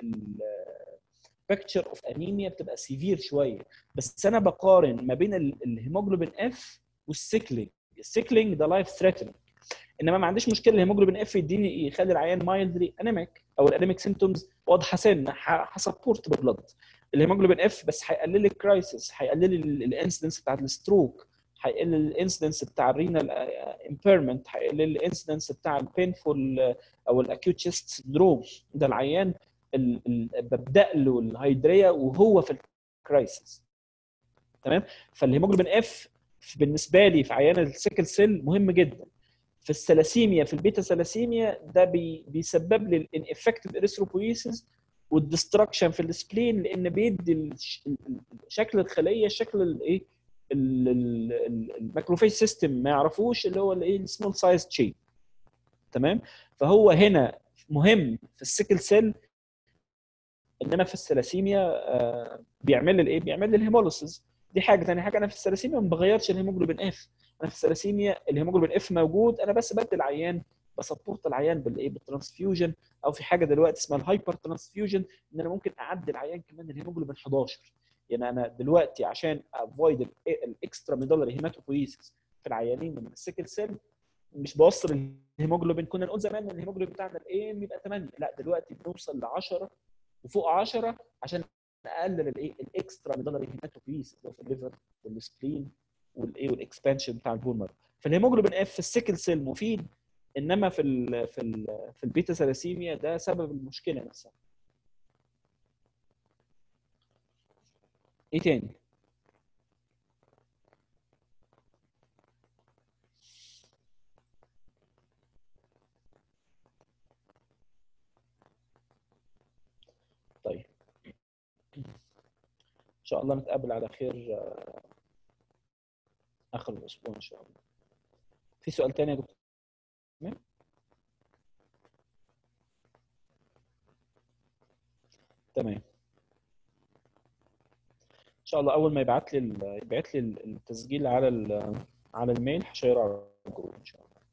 البيكتشر اوف انيميا بتبقى سيفير شويه. بس انا بقارن ما بين الهيموجلوبين اف والسيكلينج. السيكلينج ده لايف ثريتنينج، انما ما عنديش مشكله الهيموجلوبين اف يديني يخلي العيان مايلدلي انيميك، او الانيميك سيمتومز واضحه سن هسبورت ببلد الهيموجلوبين اف. بس هيقلل لي الكرايسيس، هيقلل الانسيدنس بتاعت الستروك، هيقلل الانسيدنس بتاع الرينال امبيرمنت، هيقلل الانسيدنس بتاع البينفول او الاكيوت تشيست سندروم. ده العيان ببدا له الهيدريا وهو في الكرايسيس. تمام. فالهيموجلوبين اف بالنسبه لي في عيان السيكل سيل مهم جدا. في الثلاسيميا، في البيتا ثلاسيميا ده بيسبب لي الانفكتيف اريثروبويسيس والدستركشن في السبلين، لان بيدي شكل الخليه، شكل الايه الماكروفيج سيستم ما يعرفوش، اللي هو الايه السمول سايز تشين. تمام. فهو هنا مهم في السيكل سيل، انما في الثلاسيميا بيعمل لي الايه؟ بيعمل لي الهيموليسيس. دي حاجه. ثاني حاجه انا في الثلاسيميا ما بغيرش الهيموجلوبين اف. انا في الثلاسيميا الهيموجلوبين اف موجود، انا بس بدي العيان، بسبورت العيان بالايه؟ بالترانسفيوجن، او في حاجه دلوقتي اسمها الهايبر ترانسفيوجن، ان انا ممكن اعدي العيان كمان الهيموجلوبين 11. يعني انا دلوقتي عشان افويد الاكسترا ميدولاري هيماتوبويسيس في العيانين من السيكل سيل، مش بوصل الهيموجلوبين. كنا نقول زمان ان الهيموجلوبين بتاعنا الايه يبقى 8، لا دلوقتي بنوصل ل 10 وفوق 10، عشان نقلل الايه؟ الاكسترا ميدالري هيماتوبيس في الليفر والسبلين والايه والاكسبانشن بتاع البون مارو. فالهيموجلوبين اف في السيكل سيل مفيد، انما في البيتا ثلاسيميا ده سبب المشكله نفسها. ايه تاني؟ طيب ان شاء الله نتقابل على خير اخر الاسبوع ان شاء الله. في سؤال تاني يا دكتور؟ تمام. ان شاء الله اول ما يبعت لي التسجيل على على الميل هشيره على الجروب ان شاء الله.